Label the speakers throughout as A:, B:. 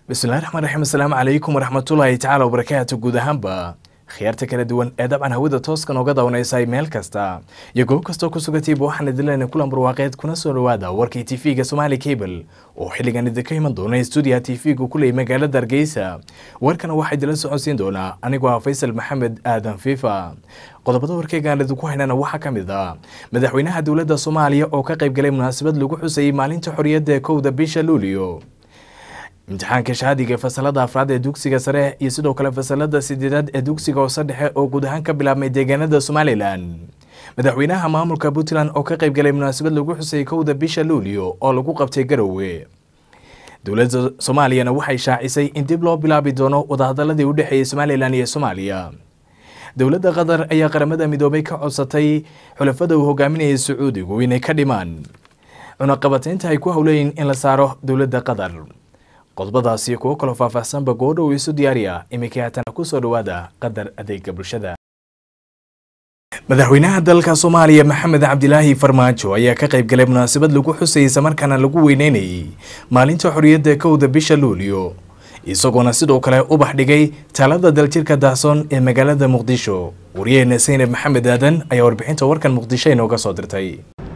A: بسم الله الرحمن الرحيم. السلام عليكم ورحمة الله تعالى وبركاته. جود هامبا خيارتك كلا دوان طبعا هودا توسكن وقضا ونيساي ميل كاستا يقول كستو كسوغتي بوحنا دلنا كل امبرواقيت كنا سولوادا وركي تيفيغا سومالي كيبل وحلقان دكاي من دونا استوديو تيفيغو كل مقالة درقيسا وركنا واحد لسو حسين دونا أنيقوا فيصل محمد آدم فيفا qodobada warkayga aan ku haynana waxa kamid ah madaxweynaha dawladda Soomaaliya oo ka qayb galay munaasabad lagu xusay maalinta xorriyadda kowda bisha Luulyo imtixaanka shahaadiga fasalada afraad ee dugsiga sare iyo sidoo kale fasalada sideedaad ee dugsiga hoose dhexe oo guud ahaan ka bilaabmay deegaanada Somaliland madaxweynaha maamulka Puntland oo ka qayb galay munaasabad lagu xusay kowda bisha Luulyo oo lagu qabtay Garowe dawladda Soomaaliya waxay shaacisay in dib loo bilaabi doono wadahadaladii u dhaxeeyay Somaliland iyo Soomaaliya dawladda Qatar ayaa qaramada midoobay ka codsatay xulafada uu hogaaminayay Sacuudigu inay ka dhimaan cunaqabataynta ay ku hawleeyeen in la saaro dawladda Qatar qodobadaasi kuwa kala faahfaahsan bagoodho isu diyaariya imikaatana ku soo dhawaada qadar adeega bulshada madaxweynaha dalka Soomaaliya Maxamed Cabdilaahi Farmaajo ayaa ka qayb galay munaasabad lagu xusay samarkana lagu weyneynayay maalinta xorriyadda kowda bisha Luulyo isagoo sidoo kale u baxdhigay talada daljirka Dahsoon ee magaalada Muqdisho wariyayna Saynab Maxamed Aadan ayaa warbixinta warkan Muqdisho inooga soo dirtay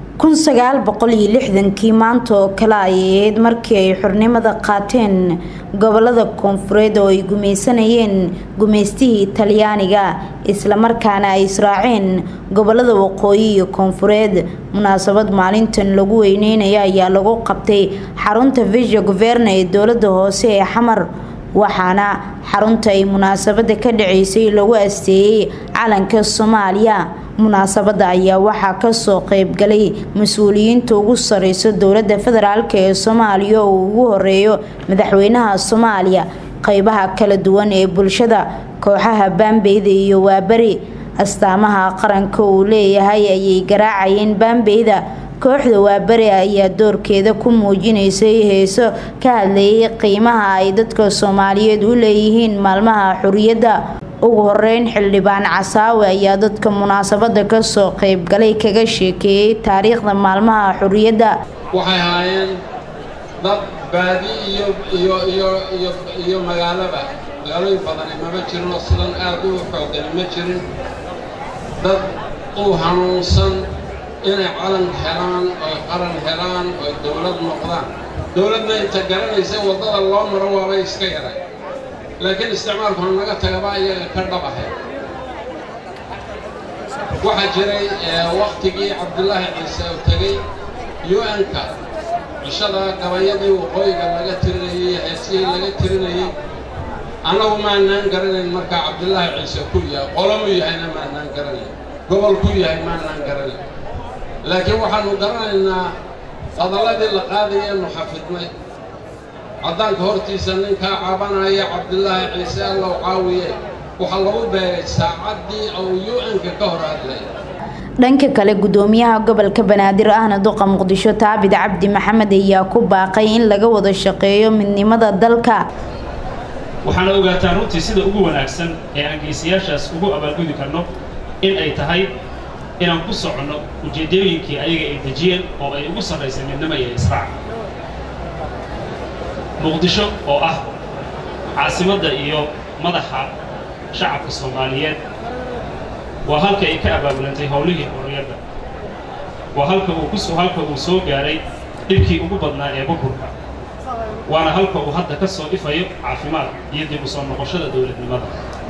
A: 1960kii maanta oo kale ayeed markii ay xornimada qaateen gobolada koonfureed oo ay gumaysanayeen gumaystihii Talyaaniga isla markaana ay israaceen gobolada waqooyi iyo koonfureed munaasabad maalintan lagu weyneynaya ayaa lagu qabtay xarunta Vice Governor ee dawladda hoose ee Xamar waxaana xarunta ay munaasabada ka dhaceysay lagu asteeyay calanka Soomaaliya munaasabada ayaa waxa ka soo qayb galay mas'uuliyiinta ugu sareysa dawladda federaalka ee Soomaaliya oo ugu horeeyo madaxweynaha Soomaaliya qaybaha kala duwan ee bulshada kooxaha Bambeyda iyo Waabari astaamaha qaranka uu leeyahay ayay garaacayeen Bambeyda kooxda Waabari ayaa doorkeeda ku muujinaysay heeso ka hadlayay qiimaha ay dadka Soomaaliyeed u leeyihiin maalmaha xorriyadda ugu horeyn xildhibaan Casaawe ayaa dadka munaasabada ka soo qayb galay kaga sheekeeyay taariikhda maalmaha xorriyadda
B: waxay haayeen dad baadi iyo magaalooyin badan ma jirin oo sidan aad u xooggan ma jirin dad u hanuunsan inay calan helaan oo qaran helaan oo dawlad noqdaan dawladna inta garanaysa wadada loo maro waa iska yaray laakiin isticmaalku naga tagaba iyaga ka dhabahay waxa jiray waqtigii Cabdullaahi Ciise oo tagay UN-ka cishada gabayadii waqooyiga laga tirinayay heesii laga tirinayay anagu ma aanan garanayn marka Cabdullaahi Ciise ku yahay qolomu yahayna ma aanan garanayn gobol ku yahay ma aanan garanayn laakiin waxaanu garanaynaa qadaladii la qaadayay muxafidnay عدانك هورتيسا نينكا عابانايا عبد الله عيسى الله عاوية وحلو باي ساعدي أو UN كهرات لي
C: dhanka kale gudoomiyaha gobolka Banaadir ahna duqa Muqdisho Taabid Cabdi Maxamed ayaa ku baaqay in laga wada shaqeeyo midnimada dalka
D: waxaan ogaataa runtii sida ugu wanaagsan ee aan geesiyaashaas ugu abaalgudi karno in ay tahay inaan ku socono ujeedooyinkii ayaga ay dejiyeen oo ay ugu sareeyeen midnimo iyo israac Muqdisho oo ah caasimadda iyo madaxa shacabka Soomaaliyeed waa halka ay ka abaabulantay howlihii xorriyadda waa halka uu soo gaaray dhibkii ugu badnaa ee burburka waana halka uu hadda ka soo ifayo caafimaad iyo dib u soo noqoshada dawladnimada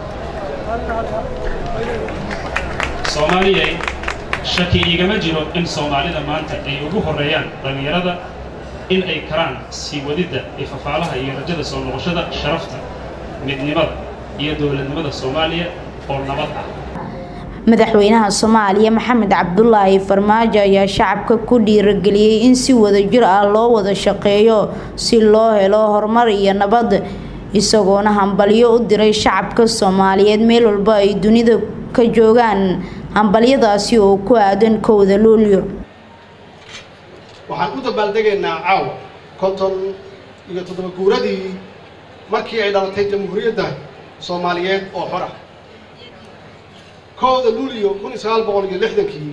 D: Soomaaliya shaki igama jiro in Soomaalida maanta ay ugu horeeyaan dhalinyarada in ay karaan sii wadida ifafaalaha iyo rajada soo noqoshada sharafta midnimada iyo dawladnimada Soomaaliya oo nabad ah
C: madaxweynaha Soomaaliya Maxamed Cabdilaahi Farmaajo ayaa shacabka ku dhiirigeliyay in si wadajir ah loo wada shaqeeyo si loo helo horumar iyo nabad isagoo hambalyo u diray shacabka Soomaaliyeed meel walba ay dunida ka joogaan hambalyadaasi oo ku aadan kowda Luulyo
E: waxaan ku dabaaldegaynaa caaw konton iyo 7 guuradii markii ay dhalatay jamhuuriyadda Soomaaliyeed oo xor ah kowda Luulyo 1960kii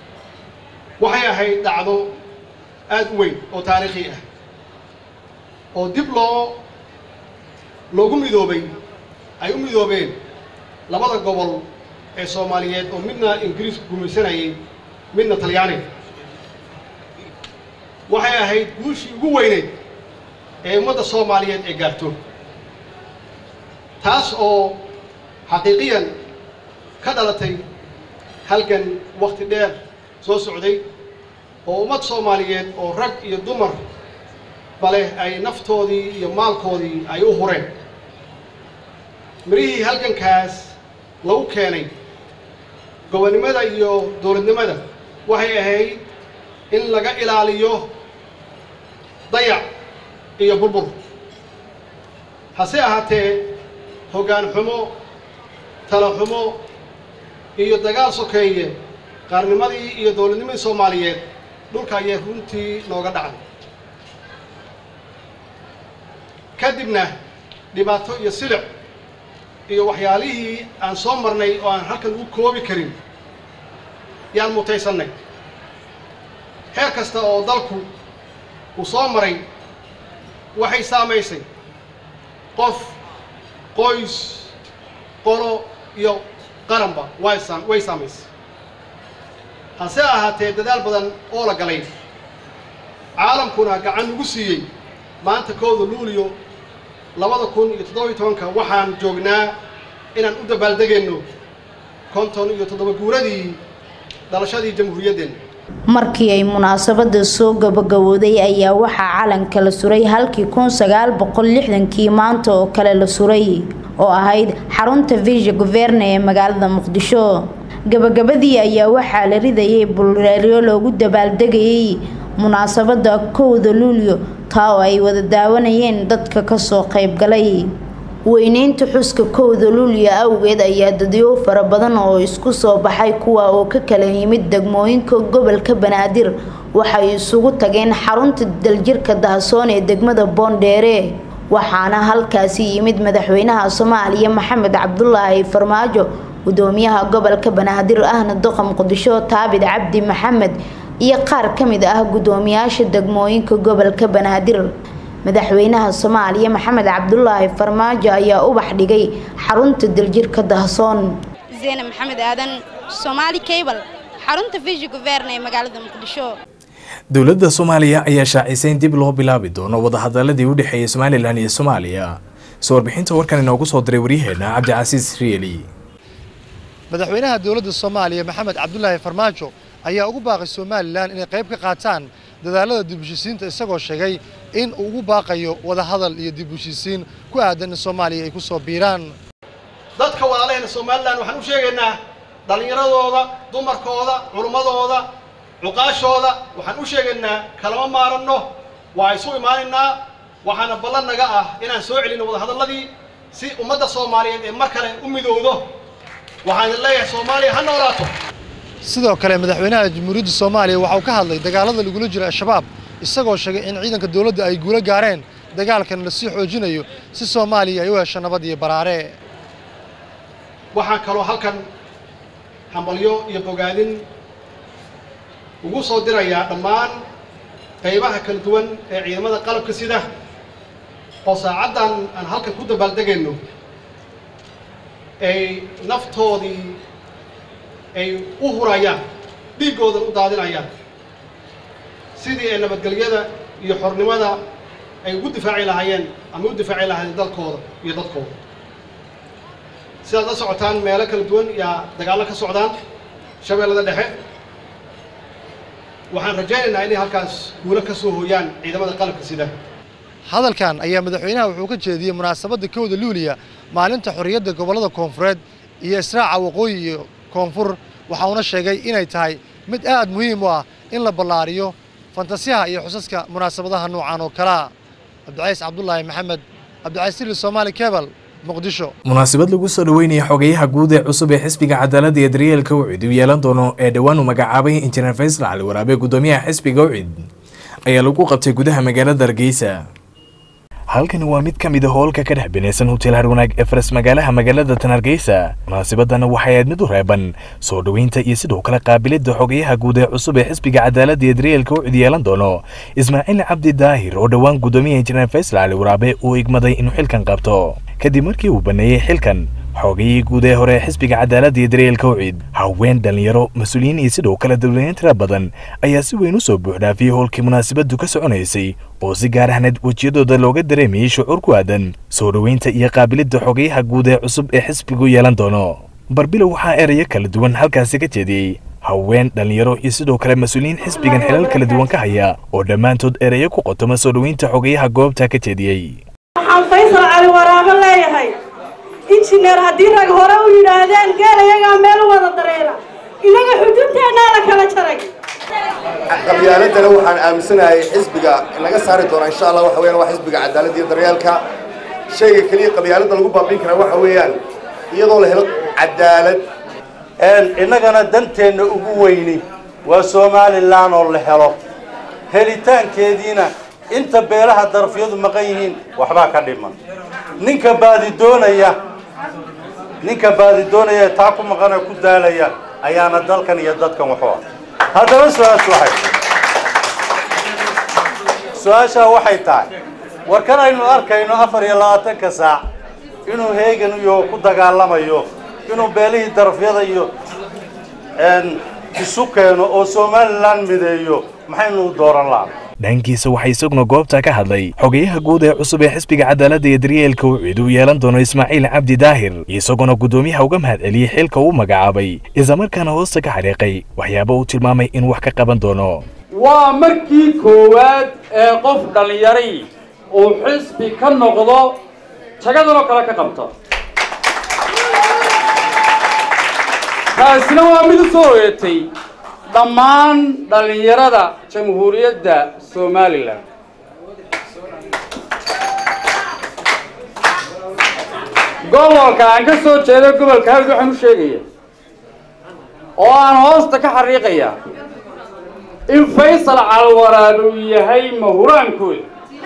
E: waxay ahayd dhacdo aad u weyn oo taariikhi ah oo dib loogu midoobay ay u midoobeen labada gobol ee Soomaaliyeed oo midna Ingiriis gumaysanayay midna Talyaani waxay ahayd guushii ugu weyneed ee ummadda Soomaaliyeed ee gaarto taas oo xaqiiqiyan ka dhalatay halgan waqti dheer soo socday oo ummad Soomaaliyeed oo rag iyo dumar bale ay naftoodii iyo maalkoodii ay u hureen marihii halgankaas lagu keenay gobonnimada iyo dowladnimada waxay ahayd in laga ilaaliyo dayac iyo burbur hase ahaatee hoggaan xumo talo xumo iyo dagaal sokeeye qaarnimadii iyo dowladnimadii Soomaaliyeed dhulka ayay runtii nooga dhacay kadibna dhibaato iyo silic iyo waxyaalihii aan soo marnay oo aan halkan ugu koobi karin yaan mutaysanay heer kasta oo dalku uu soo maray waxay saamaysay qof qoys qolo iyo qaranba way saamaysay hase ahaatee dadaal badan oo la galay caalamkuna gacan ugu siiyey maanta 1 Luulyo 2017 waxaan joognaa inaan u dabaaldegayno 57 guuradii dhalashadii jamhuuriyaddeena
C: markii ay munaasabada soo gabagabowday ayaa waxaa calanka la suray halkii 1960kii maanta oo kale la suray oo ahayd xarunta Vice Governor ee magaalada Muqdisho gabagabadii ayaa waxaa la ridayay buleeryo loogu dabaaldegayay munaasabada 1 Luulyo taa oo ay wada daawanayeen dadka ka soo qayb galay weynaynta xuska 1 Luulyo awgeed ayaa dadyo fara badan oo isku soo baxay kuwa oo ka kala yimid degmooyinka gobolka Banaadir waxay isugu tageen xarunta daljirka Dahsoon ee degmada Boondheere waxaana halkaasi yimid madaxweynaha Soomaaliya Maxamed Cabdullaahi Farmaajo gudoomiyaha gobolka Banaadir ahna Duqa Muqdisho Taabid Cabdi Maxamed iyo qaar kamid ah gudoomiyaasha degmooyinka gobolka Banaadir madaxweynaha Soomaaliya Maxamed Cabdullaahi Farmaajo ayaa u baxdhigay xarunta daljirka Dahsoon
F: Zeena Maxamed Aadan Somali Cable xarunta Vice Governor ee magaalada Muqdisho
A: dowladda Soomaaliya ayaa shaacisay in dib loo bilaabi doono wada hadaladii u dhaxeeyay Somaliland iyo Soomaaliya soo warbixinta warkan inoogu soo diray wariyaheena Cabdicasiis Rieli
G: madaxweynaha dowladda Soomaaliya Maxamed Cabdullaahi Farmaajo ayaa ugu baaqay Somaliland inay qayb ka qaataan dadaalada dib u heshiisiinta isagoo sheegay in uu ugu baaqayo wada hadal iyo dib u heshiisiin ku aadan in Soomaaliya ay ku soo biiraan
E: dadka walaalaheena Somaliland waxaan u sheegaynaa dhalinyaradooda dumarkooda culummadooda cuqaashooda waxaan u sheegaynaa kalama maaranno waa isu imaanaynaa waxaana ballan naga ah inaan soo celino wada hadaladii si ummadda Soomaaliyeed ee mar kale u midowdo waxaan leeyahay Soomaaliya ha noolaato
G: sidoo kale madaxweynaha jamhuuriyadda Soomaaliya waxa uu ka hadlay dagaalada lagu jiro Al-Shabaab isagoo sheegay in ciidanka dawladda ay guulo gaareen dagaalkan la sii xoojinayo si Soomaaliya ay u hesho nabad iyo baraare
E: waxaan kaloo halkan hambalyo iyo bogaadin ugu soo dirayaa dhammaan qaybaha kala duwan ee ciidamada qalabka sida oo saacadan aan halkan ku dabaaldegayno ay naftoodii ay u hurayaan dhiigoodan u daadinayaan sidii ay nabadgelyada iyo xornimada ay ugu difaaci lahaayeen ama u difaaci lahaayeen dalkooda iyo dadkooda sidaad la socotaan meelo kala duwan yaa dagaallo ka socdaan shabeellada dhexe waxaan rajaynaynaa inay halkaas guulo ka soo hooyaan ciidamada qalabka sida
G: hadalkan ayaa madaxweynaha wuxuu ka jeediyay munaasabadda 1 Luulyo maalinta xorriyadda gobolada koonfureed iyo israaca waqooyi iyo koonfur waxa uu sheegay inay tahay mid aad muhiim u ah in la ballaariyo fantasiyaha iyo xusaska munaasabadaha noocan oo kala Cabdicasiis Cabdullaahi Maxamed Cabdicasiis Somali Cable Muqdisho
A: munaasabad lagu soo dhaweynaya xogayaha guud ee cusub ee xisbiga cadaaladda iyo daryeelka UCID uu yeelan doono ee dhawaan u magacaabay Injineer Faysal Cali Waraabe gudoomiyaha xisbiga UCID ayaa lagu qabtay gudaha magaalada Hargeysa halkani waa mid ka mid ah hoolka ka dhex binaysan hotel Harwanaag ee Faras magaalada Tanargeysa. Munaasabadana waxay ahayd mid u reeban soo dhaweynta iyo sidoo kale qaabilida xogayaha guud ee cusub ee xisbiga cadaaladda iyo daryeelka u yeelan doono Ismaaciil Cabdi Daahir oo dhawaan gudoomiyaha Injineer Faysal Ali Waraabe uu igmaday inuu xilkan qabto kadib markii uu baneeyay xilkan xoogayii guud ee hore xisbiga cadaaladda iyo daryeelka u cid haween dhalinyaro mas'uuliyiin iyo sidoo kale dawladweyne tira badan ayaa si weyn u soo buuxdhaafiyay hoolkii munaasabadu ka soconaysay oo si gaar ahneed wajiyadooda looga dareemayay shucuur ku aadan soo dhaweynta iyo qaabilida xogayaha guud ee cusub ee xisbigu yeelan doono. Barbilo waxaa erayo kala duwan halkaasi ka jeediyey haween dhalinyaro iyo sidoo kale mas'uuliyiin xisbigan xilal kala duwan ka haya oo dhammaantood erayo ku qotoma soo dhaweynta xogayaha goobta ka jeediyey.
H: waxaan Faysal Ali Waraabe leeyahay injineer haddii rag hore u yidhaahdeen geelayagaa meel wada dareera inaga xudunteennaa la kala jaray
I: qabyaaladana waxaan aaminsanahay xisbiga in laga saari doono insha Allah waxa weeyaan waa xisbiga cadaaladda iyo daryeelka shayga kaliya qabyaaladda lagu baabin kara waxa weeyaan iyadoo la helo cadaalad
J: innagana danteena ugu weyni waa Soomaaliland oo la helo helitaankeediina inta beelaha darafyadu maqan yihiin waxba ka dhiman ninka baadi doonaya taa ku maqana ku daalaya ayaana dalkan iyo dadkan waxoo haddaba su'aasha waxay tahay warkan aynu arkayno 24 saac inuu heegan iyo ku dagaalamayo inuu beelihii darafyada iyo isu keeno oo Soomaaliland mideeyo maxaynu dooran lahaa
A: dhankiisa waxay isaguna goobta ka hadlay xogayaha guud ee cusub ee xisbiga cadaaladda iyo daryeelka uu cid u yeelan doono Ismaaciil Cabdi Daahir isaguna gudoomiyaha uga mahadceliyay xilka uu magacaabay isla markaana hoosta ka xariiqay waxyaabo uu tilmaamay in wax ka qaban doono.
K: waa markii koowaad ee qof dhalinyaro uu xisbi ka noqdo tagadan kale ka qabto taasina waa mid soo hoyatay dhammaan dhalinyarada jamhuuriyadda Soomaaliland gobolka aan ka soo jeedo gobolka hal waxaan u sheegayaa oo aan hoosta ka xariiqayaa in Faysal Ali Waraabe uu yahay mahuraankooda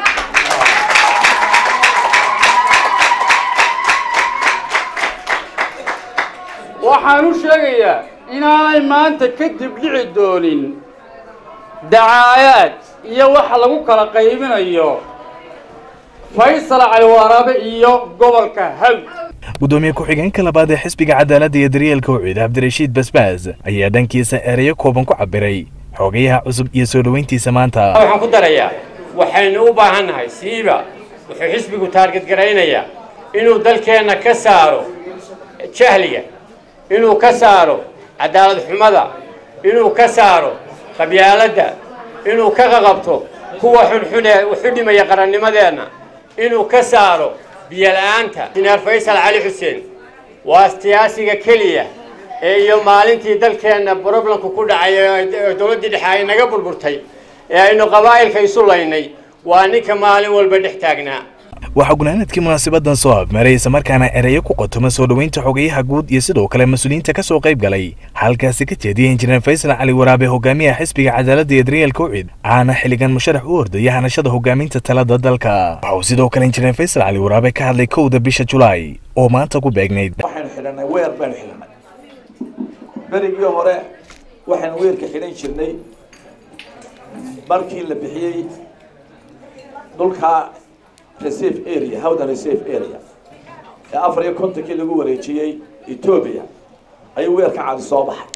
K: waxaan u sheegayaa inaanay maanta kadib dhici doonin dacaayad iyo waxa lagu kala qaybinayo Faysal Ali Waraabe iyo gobolka Hawd.
A: gudoomiye ku-xigeenka labaad ee xisbiga cadaaladda iyo daryeelka u cid Cabdirashiid Basbaas ayaa dhankiisa erayo kooban ku cabiray xogayaha cusub iyo soo dhaweyntiisa maanta.
L: waxaan ku darayaa waxaynu u baahannahay siiba wuxuu xisbigu taarget garaynayaa inuu dalkeena ka saaro jahliga inuu ka saaro cadaalad xumada inuu ka saaro qabyaaladda inuu ka qabto kuwa xudhimaya qarannimadeena inuu ka saaro biyalaanta Injineer Faysal Ali Xuseen waa siyaasiga kaliya ee iyo maalintii dalkeena problemku ku dhacay dawladda dhexe ay naga burburtay ee aynu qabaa'ilka isu laynay waa ninka maalin walba dhex taagnaa.
A: waxa gunaanadkii munaasabadan soo afmaraysa markaana erayo ku qotoma soo dhaweynta xogayaha guud iyo sidoo kale mas'uuliyiinta ka soo qayb galay halkaasi ka jeediyay Injineer Faysal Ali Waraabe hogaamiyaha xisbiga cadaaladda iyo daryeelka u cid aana xiligan musharax u ordaya hanashada hogaaminta talada dalka. waxa sidoo kale Injineer Faysal Ali Waraabe ka hadlay 1 bisha July oo maanta ku beegnayd
M: waxaan xiranay weer baan xiranay berigii hore waxaan weerka xiran jirnay markii la bixiyay dhulka reserve area hawda reserve area ee Afrika kontakii lagu wareejiyay Ethiopia ayuu weerka cad soo baxay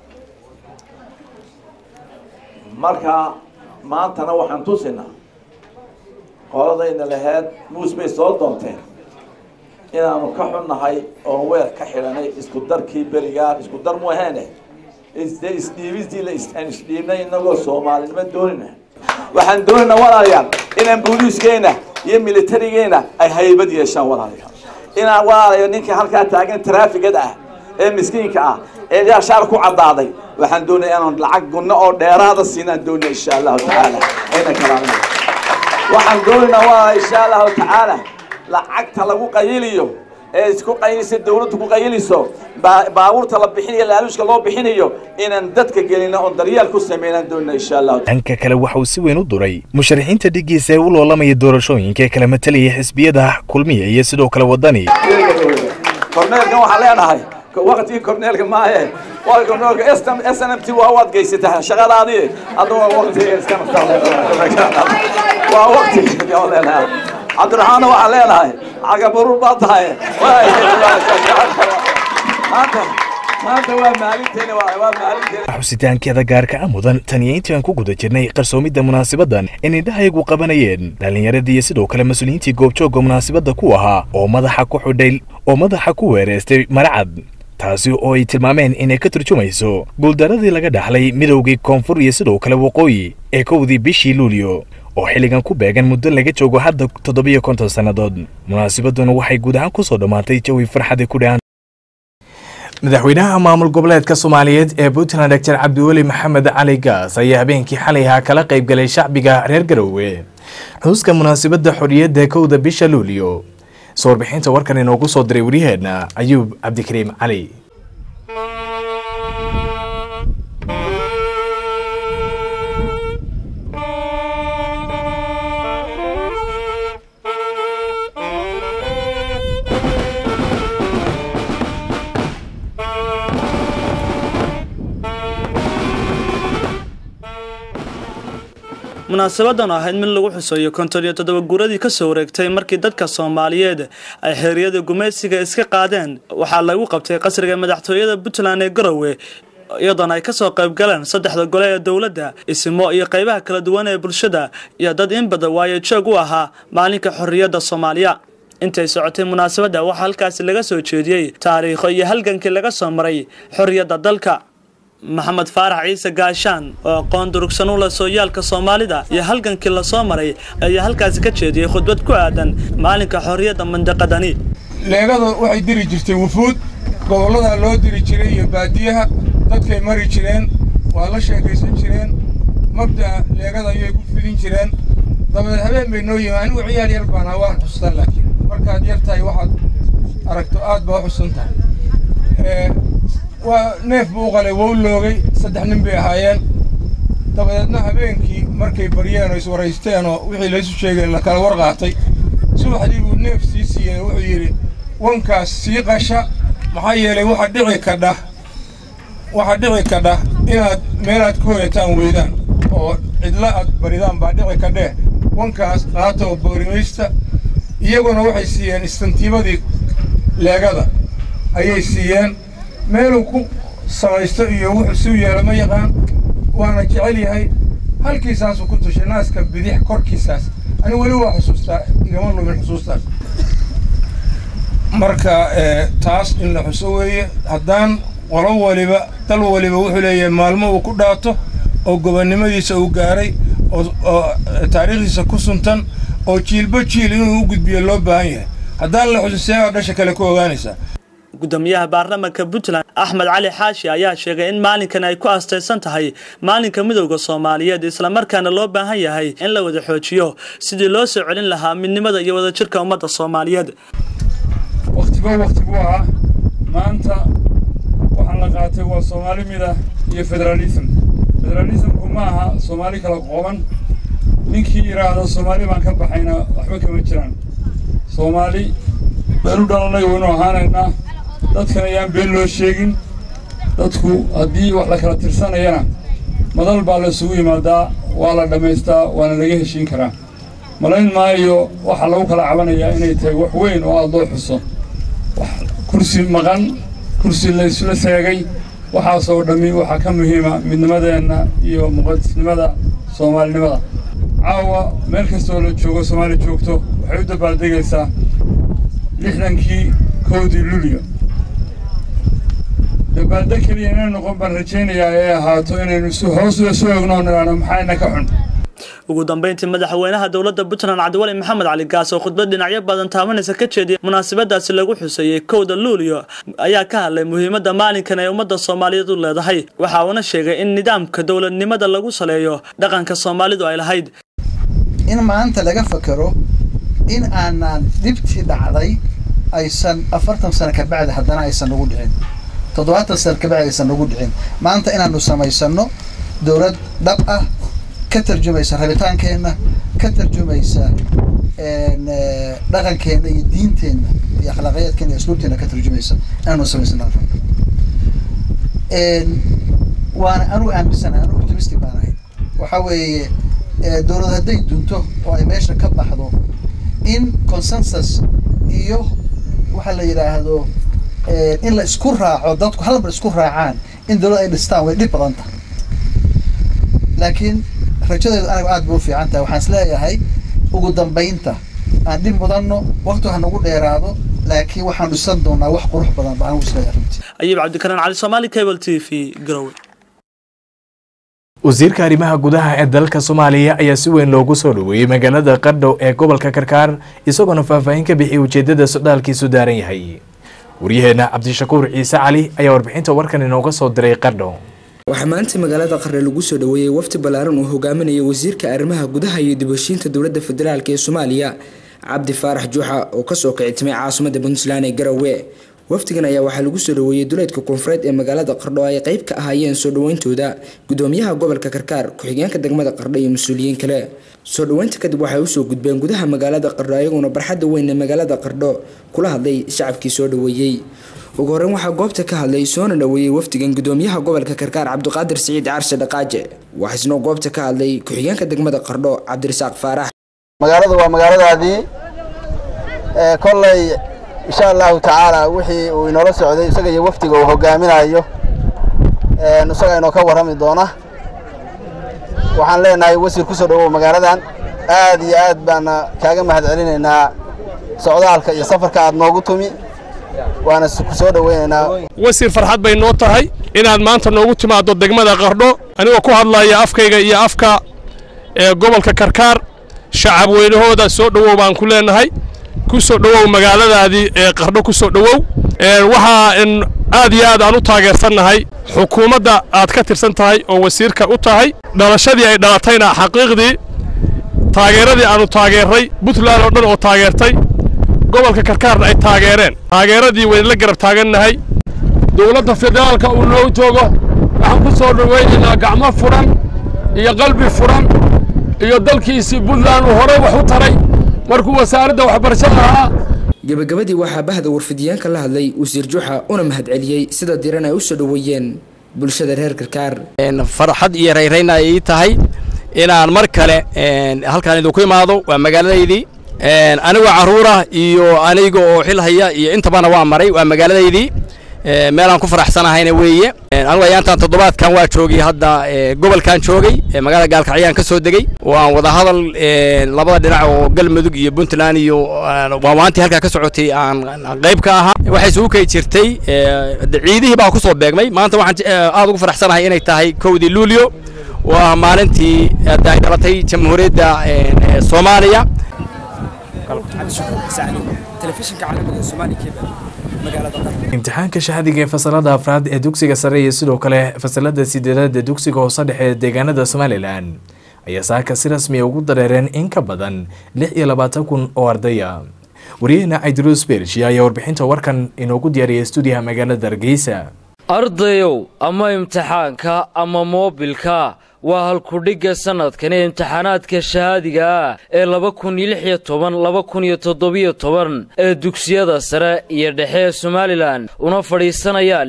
M: marka maantana waxaan tusinaa qoladayna lahayd muusbay soo doonteen inaanu ka xunnahay oo weer ka xiranay isku darkii berigaan isku dar mu ahayn isdhiibistii la isdhiibnay inagoo Soomaalinimo doonina waxaan doonaynaa walaalayaal inaan booliiskeena iyo militarigeena ay haybad yeeshaan walaalayaal inaan walaalayo ninka halkaa taagan traafigada ah ee miskiinka ah ee yaashaar ku cadaaday waxaan doonayaa inaan lacag gunno oo dheeraada siinaan doonaa insha Allah taala ayna kalaamay waxaan doonaynaa waa insha Allah taala lacagta lagu qayliyo ee isku qaylisay dawladdu ku qayliso baabuurta la bixinayo laaluushka loo bixinayo inaan dadka gelino oo daryeel ku sameeyaan doonno insha Allah.
A: dhanka kale waxa uu si weyn u duray musharaxiinta dhigiisa ee u loolamaya doorashooyinka kala matalaya xisbiyada kulmiye iyo sidoo kale wadani.
M: korneelkan waxaa leenahay waqtigii korneelka maahe waa korneelka SNMT waa waad geysatay shaqadaadii adoo waqtiga iska waa waqtigii oo leenahay cabdiraxmaan waxaa leenahay cagaburur baa tahay maanta waa maalinteena waa maalinteena
A: xusitaankeeda gaarka ah mudan taniyeyntii aan ku guda jirnay qarsoomidda munaasabadan in indhahayagu qabanayeen dhalinyaradii iyo sidoo kale mas-uuliyiintii goobjoogga munaasabadda ku ahaa oo madaxa ku weereystay maracad taasi oo ay tilmaameen inay ka turjumayso guuldaradii laga dhaxlay midowgii koonfur iyo sidoo kale waqooyi ee kowdii bishii luulyo oo xilligan ku beegan muddo laga joogo hadda 750 sannadood. munaasabaduna waxay guud ahaan ku soo dhamaatay jawi farxad ku dhaan madaxweynaha maamul goboleedka Soomaaliyeed ee Puntland Dr. Cabdiweli Maxamed Cali Gaas ayaa habeenkii xalay kala qayb galay shacbiga reer Garowe xuska munaasabadda xorriyadda kowda bisha luulyo. soo bixinta warkan inoogu soo diray wariyaheena Ayuub Cabdikariim Cali.
N: munaasabadan ahayd mid lagu xusayo 57 guuradii ka soo wareegtay markii dadka Soomaaliyeed ay xeeriyada gumeysiga iska qaadeen waxa lagu qabtay qasriga madaxtooyada Puntland ee Garowe iyadoo ay ka soo qayb galeen saddexda gole ee dawladda ismo iyo qaybaha kala duwan ee bulshada iyo dad in badan waayo joog u ahaa maalinka xorriyadda Soomaaliya. intay socotay munaasabada waxa halkaas laga soo jeediyay taariikh iyo halgankii laga soo maray xorriyadda dalka. محمد فارح عيسى قاشان وقون دركسانو لسويالك صوماليدا يا هلكنكي لا soo maray ayaa halkaas ka jeediyay khudbad ku aadan maalinka xorriyadda mandaqadani.
O: leegada waxay diri jirtay wufuud gobolada loo diri jiray iyo baadiyaha dadkay mari jireen waa la sheekaysan jireen mabda leegada ayay ku fidin jireen dabada habeen bay noo yimaadeen anigu ciyaar yar baan waan xustaan laakiin markaad yartahay waxaad aragto aad baa xusantahay neef buu qalay wuu loogay saddex nin bay ahaayeen dabadeedna habeenkii markay bariyeen oo iswaraysteen oo wixii la isu sheegay la kala warqaatay subaxdii buu neef sii siiyay wuxuu yiri wankaas sii qasha maxaa yeelay waxa dhici kadha inaad meelaad ku hoyataan weydaan oo cidla aad baridaan baa dhici kadhee wankaas qaato oo boorimaysta iyaguna waxay siiyeen istantiibadii leegada ayay siiyeen meeluu ku samaysto iyo wuxuu suu yeelo ma yaqaan waana jecel yahay halkiisaasuu ku tushay naaska bidix korkiisaas ani weli waa xusuustaa igama lumin xusuustaas marka taas in la xuso weeye haddaan qolo waliba dal waliba wuxuu leeyahay maalmo uu ku dhaato oo gobonnimadiisa uu gaaray oo taariikhdiisa ku suntan oo jiilba jiil inuu u gudbiyo loo baahan yahay haddaan la xusuusiyaa dhasha kale ku ogaanaysaa.
N: gudoomiyaha baarlamaanka Puntland Axmed Cali Xaashi ayaa sheegay in maalinkan ay ku aastaysan tahay maalinka midowga Soomaaliyeed isla markaana loo baahan yahay in la wada xoojiyo sidii loo soo celin lahaa midnimada iyo wada jirka ummadda Soomaaliyeed.
O: waqtigu ah maanta waxaan la qaatay waa Soomaali mida iyo federalism kuma aha Soomaali kala qooban ninkii yiraahdo Soomaali baan ka baxayna waxba kama jiraan Soomaali baan u dhalanay waynu ahaanaynaa dadkan ayaan been loo sheegin dadku haddii wax la kala tirsanayana madal baa la isugu yimaadaa waa la dhammaystaa waana laga heshiin karaa malayn maayo waxa lagu kala cabanayaa inay tahay wax weyn oo aad loo xuso kursi maqan kursi la isla seegay waxaasoo dhammi waxaa ka muhiima midnimadeenna iyo muqadisnimada soomaalinimada caawa meel kastoo la joogo Soomaali joogto waxay u dabaaldegaysaa 60kii kowdii luulyo dabaaldeg kaliya inay noqon baan rajaynayaa ee ahaato inaynu hoos u soo eegno maxayna ka xun.
N: ugu dambeyntii madaxweynaha dawladda Puntland Cabdiweli Maxamed Cali Gaas oo khudbad dhinacyo badan taabanaysa ka jeediyay munaasabadaasi lagu xusayay kowda luulyo ayaa ka hadlay muhiimadda maalinkan ay ummadda Soomaaliyeed u leedahay waxa uu sheegay in nidaamka dawladnimada lagu saleeyo dhaqanka Soomaalidu ay lahayd
P: in maanta laga fakaro in aanan dibti dhacday aysan 40 sano ka bacdi haddana aysan ugu dhicin 70 sano ka bacdi aysan ugu dhicin maanta inaanu samaysano dawlad dhab ah ka tarjumaysa rabitaankeena ka tarjumaysa dhaqankeena iyo diinteena iyo akhlaaqiyadkeena iyo asluubteena ka tarjumaysa inaanu samaysano waana anu aaminsanahay anu optimistic baan ahay waxa weeye dawlad hadday dunto oo ay meesha ka baxdo in consensus iyo waxa la yiraahdo in la isku raaco dadku hal mar isku raacaan in dawlad ay dhistaan way dhib badan tahay laakiin rajadeedu aniga aad buu fiican tahay waxaan isleeyahay ugu dambeynta aan dhib mudanno waqti ha nagu dheeraado laakiin waxaan dhisan doonaa wax qurux badan baan u isleeyahay runtii
N: ayib cabdikaran cali Somali Cable TV Garowe
A: wasiirka arrimaha gudaha ee dalka Soomaaliya ayaa si weyn loogu soo dhaweeyay magaalada Qardho ee gobolka Karkaar isagoo faahfaahin ka bixiyay ujeedada socdaalkiisu daaran yahay wariyaheena Cabdishakuur Ciise Cali ayaa warbixinta warkan inooga soo diray Qardho
Q: waxaa maanta magaalada Qardho lagu soo dhaweeyay wafdi balaaran oo hogaaminaya wasiirka arrimaha gudaha iyo dib u heshiinta dowladda federaalka ee Soomaaliya Cabdi Faarax Juuxa oo ka soo kicitmay caasimadda Puntland ee Garowe wafdigan ayaa waxaa lagu soo dhaweeyay duleedka koonfureed ee magaalada Qardho ay qayb ka ahaayeen soo dhaweyntooda gudoomiyaha gobolka Karkaar ku-xigeenka degmada Qardho iyo mas'uuliyiin kale soo dhaweynta kadib waxay u soo gudbeen gudaha magaalada Qardho ayaguna barxadda weyn ee magaalada Qardho kula hadlay shacabkii soo dhaweeyay ugu horreyn waxaa goobta ka hadlay soo dhaweeyay wafdigan gudoomiyaha gobolka Karkaar Cabdiqaadir Saciid Caarshe Dhaqaaje waxaa isna goobta ka hadlay ku-xigeenka degmada Qardho Cabdirasaaq Faarax
R: magaalada waa magaaladaadii kolley insha Allah ta'ala wixii uu inoo socday isaga iyo waftiga uu hogaaminayo isaga inoo ka warami doona waxaan leenahay wasiir ku soo dhawow magaaladan aad iyo aad baan kaaga mahadcelinaynaa socdaalka iyo safarka aad noogu tumi waana ku soo dhaweynaynaa
S: wasiir farxad bay noo tahay inaad maanta noogu timaado degmada Qardho anigoo ku hadlaya afkayga iyo afka gobolka Karkaar shacab weynahooda soo dhawow baan ku leenahay ku soo dhawow magaaladaadii Qardho ku soo dhawow waxa in aad iyo aad aan u taageersanahay xukuumadda aad ka tirsan tahay oo wasiirka u tahay dhalashadii ay dhalatayna xaqiiqdii taageeradii aanu taageeray Puntland oo dhan oo taageertay gobolka Karkaarna ay taageereen taageeradii way la garab taagannahay dawladda federaalka uu noo joogo waxaan ku soo dhaweynaynaa gacmo furan iyo qalbi furan iyo dalkiisii Puntland uu hore wax u taray markuu wasaaradda waxbarashada ahaa
Q: gabagabadii waxaa bahda warfidiyaanka la hadlay wasiir Juuxa una mahadceliyay sida diiran ay u soo dhaweeyeen bulshada reer Karkaar
T: farxad iyo reereyn ay tahay inaan mar kale halkaan idinku imaado waa magaaladaydii aniga caruura iyo aniga oo xil haya iyo intabana waa maray waa magaaladaydii meelaan ku faraxsanahayna weeye anigu ayaantan toddobaadkan waa joogay hadda gobolkan joogay magaalada Gaalkacyo ka soo degay waan wada hadal labada dhinac oo Galmudug iyo Puntland iyo waantii halka ka socotay aan qayb ka ahaa waxay soo kay jirtay ciidihii baa ku soo beegmay maanta waxaan aad ugu faraxsanahay inay tahay 1 Luulyo waa maalintii ay dhalatay jamhuuriyadda Soomaaliya
Q: telefishinka caalamiga Somali Cable
A: imtixaanka shahadiga ee fasalada afraad ee dugsiga sare iyo sidoo kale fasalada 8aad ee dugsiga hoose dhexe ee deegaanada Somaliland ayaa saaka si rasmi ah ugu dareereen in ka badan 26,000 oo ardaya wariyayna Idris Bershi ayaa warbixinta warkan inoogu diyaariyay stuudiyaha magaalada Hargeysa
U: ardayow ama imtixaanka ama moobilka waa halku dhiga sanadkan ee imtixaanaadka shahaadiga ee 2016-2017 ee dugsiyada sare iyo dhexe ee Somaliland una fadhiisanaya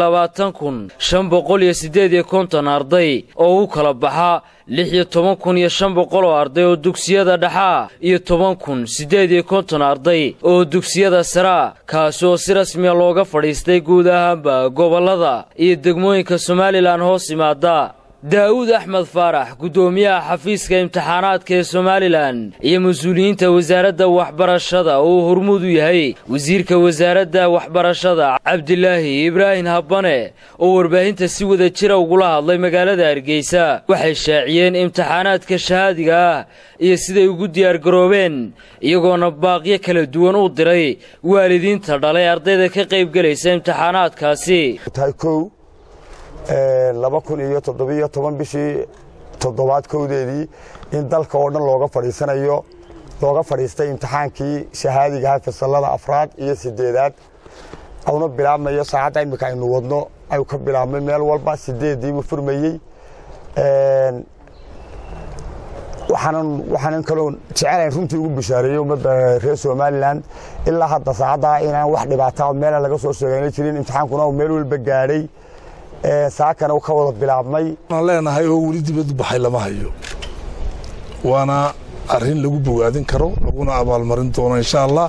U: 26,558 arday oo u kala baxa 16,500 oo arday oo dugsiyada dhexe iyo 10,850 arday oo dugsiyada sare kaas oo si rasmi ah looga fadhiistay guud ahaanba gobolada iyo degmooyinka Somaliland hoos yimaada داود أحمد فارح قدومية حفيظ كامتحانات كسوماليلاند iyo mas'uuliyiinta wasaaradda waxbarashada oo hormuud u yahay wasiirka wasaaradda waxbarashada Cabdilaahi Ibrahim Habane oo warbaahinta si wada jira ugu la hadlay magaalada Hargeysa waxay shaaciyeen imtixaanaadka shahaadiga iyo siday ugu diyaar garoobeen iyagoona baaqiyo kala duwan u diray waalidiinta dhalay ardayda ka qayb galaysa imtixaanaadkaasi
V: 2017 bishii 7 kowdeedii in dalka oo dhan looga fadhiisanayo
B: looga fadhiistay imtixaankii shahaadiga ahaa fasalada afraad iyo sideedaad awna bilaabmayo saacadda imika aynu wadno ayuu ka bilaabmay meel walba 8diibu furmayey waxaanan kaloo jecelahay runtii ugu bishaareeyay ummadda reer Somaliland ilaa hadda saacadda inaan wax dhibaato ah meel laga soo sheegay jirin imtixaankuna uu meel walba gaadhay saakana uu ka wada bilaabmay
V: aan leenahay oo wali dibadda baxay lama hayo waana arrin lagu bogaadin karo laguna abaalmarin doono insha Allah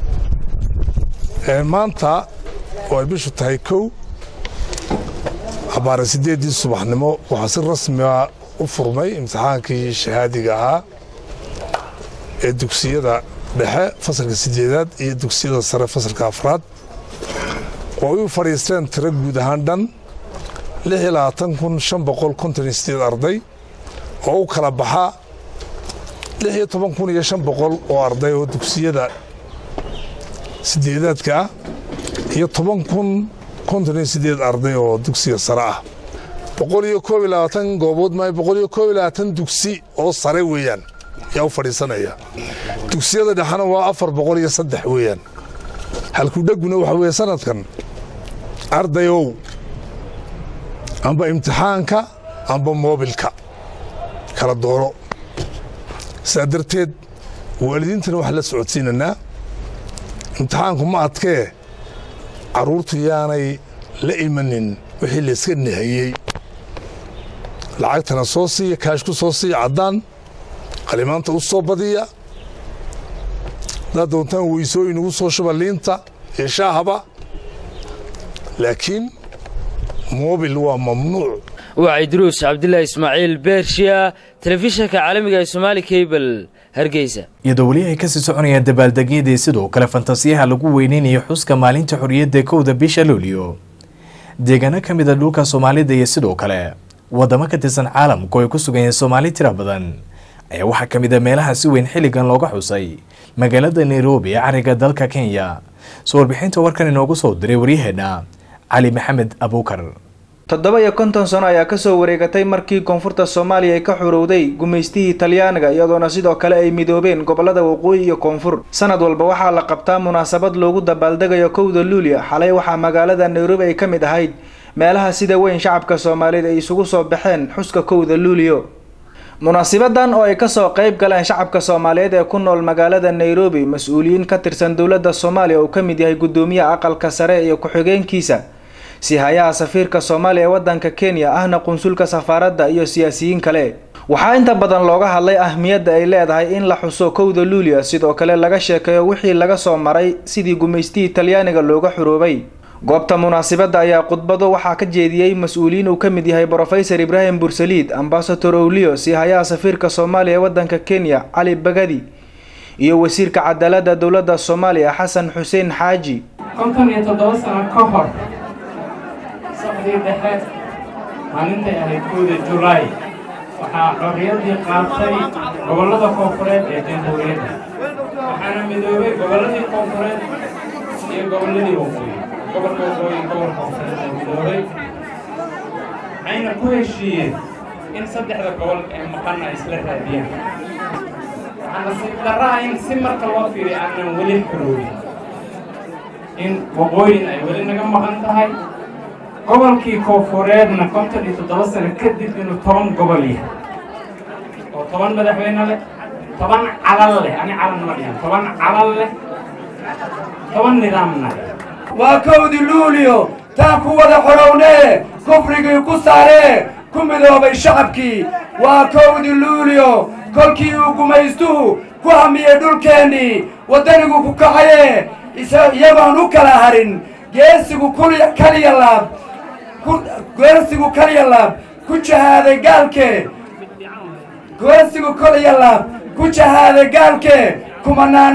V: maanta oo ay bishu tahay 1 abaar 8 subaxnimo waxa si rasmi ah u furmay imtixaankii shahaadiga ahaa ee dugsiyada dhexe fasalka 8aad iyo dugsiyada sare fasalka afraad oo ay u fariisteen tiro guud ahaan dhan 6,558 arday oo u kala baxa 16,500 oo arday oo dugsiyada 8aadka ah iyo 10,058 arday oo dugsiga sare ah 121 goobood ma 121 dugsi oo sare weeyaan yaa u fadhiisanaya dugsiyada dhaxana waa 403 weeyaan halku dhaguna waxa weeye sanadkan ardayow amba imtixaanka amba mobilka kala dooro saadarteed waalidiintana wax la socodsiinana imtixaanku ma adkee caruurtu yaanay la imanin wixii la iska nahayay lacagtana soo siiya kaashku soo siiya caddaan qalimaanta u soo badiya haddaad doontaan weysooyin ugu soo shuba liinta iyo shaahaba laakiin moobil waa mamnuuc
U: waa Idruus Cabdillah Ismaaciil Beershiya telefishinka caalamiga ee Somali Cable Hargeysa
A: iyadoo wali ay ka sii soconayaan dabaaldegyadii sidoo kale fantasiyaha lagu weyneynayo xuska maalinta xorriyadda 1 bisha Luulyo deegaano ka mid ah dhulka Soomaalida iyo sidoo kale wadamo ka tirsan caalamku ay ku sugan yihiin Soomaali tiro badan ayaa waxa ka mid ah meelaha si weyn xilligan looga xusay magaalada Nairobi ee cariga dalka Kenya soo warbixinta warkan inoogu soo diray waryaheena Ali Maxamed Abuukar
W: 57 sano ayaa ka soo wareegatay markii koonfurta Soomaaliya ay ka xurowday gumeystigii Talyaaniga iyadoona sidoo kale ay midoobeen gobolada waqooyi iyo koonfur sanad walba waxaa la qabtaa munaasabad loogu dabaaldegayo 1 Luulyo xalay waxaa magaalada Nairobi ay ka mid ahayd meelaha sida weyn shacabka Soomaaliyeed ay isugu soo baxeen xuska 1 Luulyo munaasabadan oo ay ka soo qayb galeen shacabka Soomaaliyeed ee ku nool magaalada Nairobi mas'uuliyiin ka tirsan dawladda Soomaaliya oo ka mid yahay gudoomiyaha aqalka sare iyo ku-xigeenkiisa si hayaha safiirka Soomaaliya ee wadanka Kenya ahna qunsulka safaaradda iyo siyaasiyiin kale waxaa inta badan looga hadlay ahmiyadda ay leedahay in la xuso 1 Luulyo sidoo kale laga sheekayo wixii laga soo maray sidii gumeystigii Talyaaniga looga xuroobay goobta munaasabada ayaa khudbado waxaa ka jeediyay mas'uuliyiin uu ka mid yahay Professor Ibrahim Bursaliid Ambassador Owliyo si hayaha safiirka Soomaaliya ee wadanka Kenya Ali Bagadi iyo wasiirka cadaaladda dawladda Soomaaliya Xasan Xuseen Xaaji
X: 57 sano ka hor صحيح دحات maalinta ahayd 1 July waxaa xorriyadii qaatay gobolada koonfureed ee jamhuuriyadda waxaana midoobay goboladii koonfureed iyo goboladii waqooyi gobolka waqooyi gobolka koonfureed ee midoobay waxayna ku heshiiyeen in 3 gobol ee maqan ay isla raadiyaan waxaana si darraa in si marka loo fiiriyo aanan weli xoroobin in waqooyin ay weli naga maqan tahay gobolkii koonfureedna 57 sano kadib inuu 10 gobol yahay oo 10 madaxweyne leh 10 calal leh ani calan ma dhihin 10 calal leh 10 nidaamna
Y: waa 1 Luulyo taa ku wada xorownee kufrigii ku saaree ku midoobay shacabkii waa 1 Luulyo kolkii uu gumaystuhu ku hamiyey dhulkeennii wadanigu ku kacayee iyagoon u kala harin geesigu kaliya laab geesigu kaliya laab ku jahaaday gaalkee geesigu kaliya laab ku jahaaday gaalkee kumanaan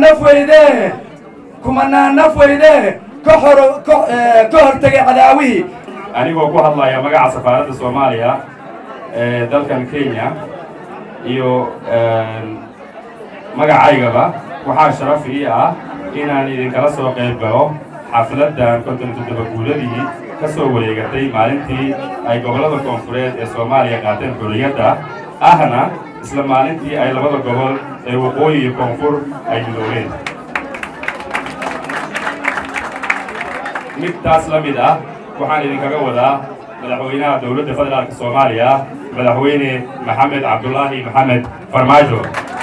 Y: naf weydee ka hortagay cadaawihii
Z: anigoo ku hadlaya magaca safaaradda Soomaaliya ee dalkan Kenya iyo magacaygaba waxaa sharaf ii ah inaan idinkala soo qayb galo xafladdan 57 guuladii ka soo wareegatay maalintii ay gobolada koonfureed ee Soomaaliya qaateen xorriyadda ahna isla maalintii ay labada gobol ee waqooyi iyo koonfur ay midoobeen midtaas la mid ah waxaan idinkaga wadaa madaxweynaha dowladda federaalka Soomaaliya madaxweyne Maxamed Cabdullaahi Maxamed Farmaajo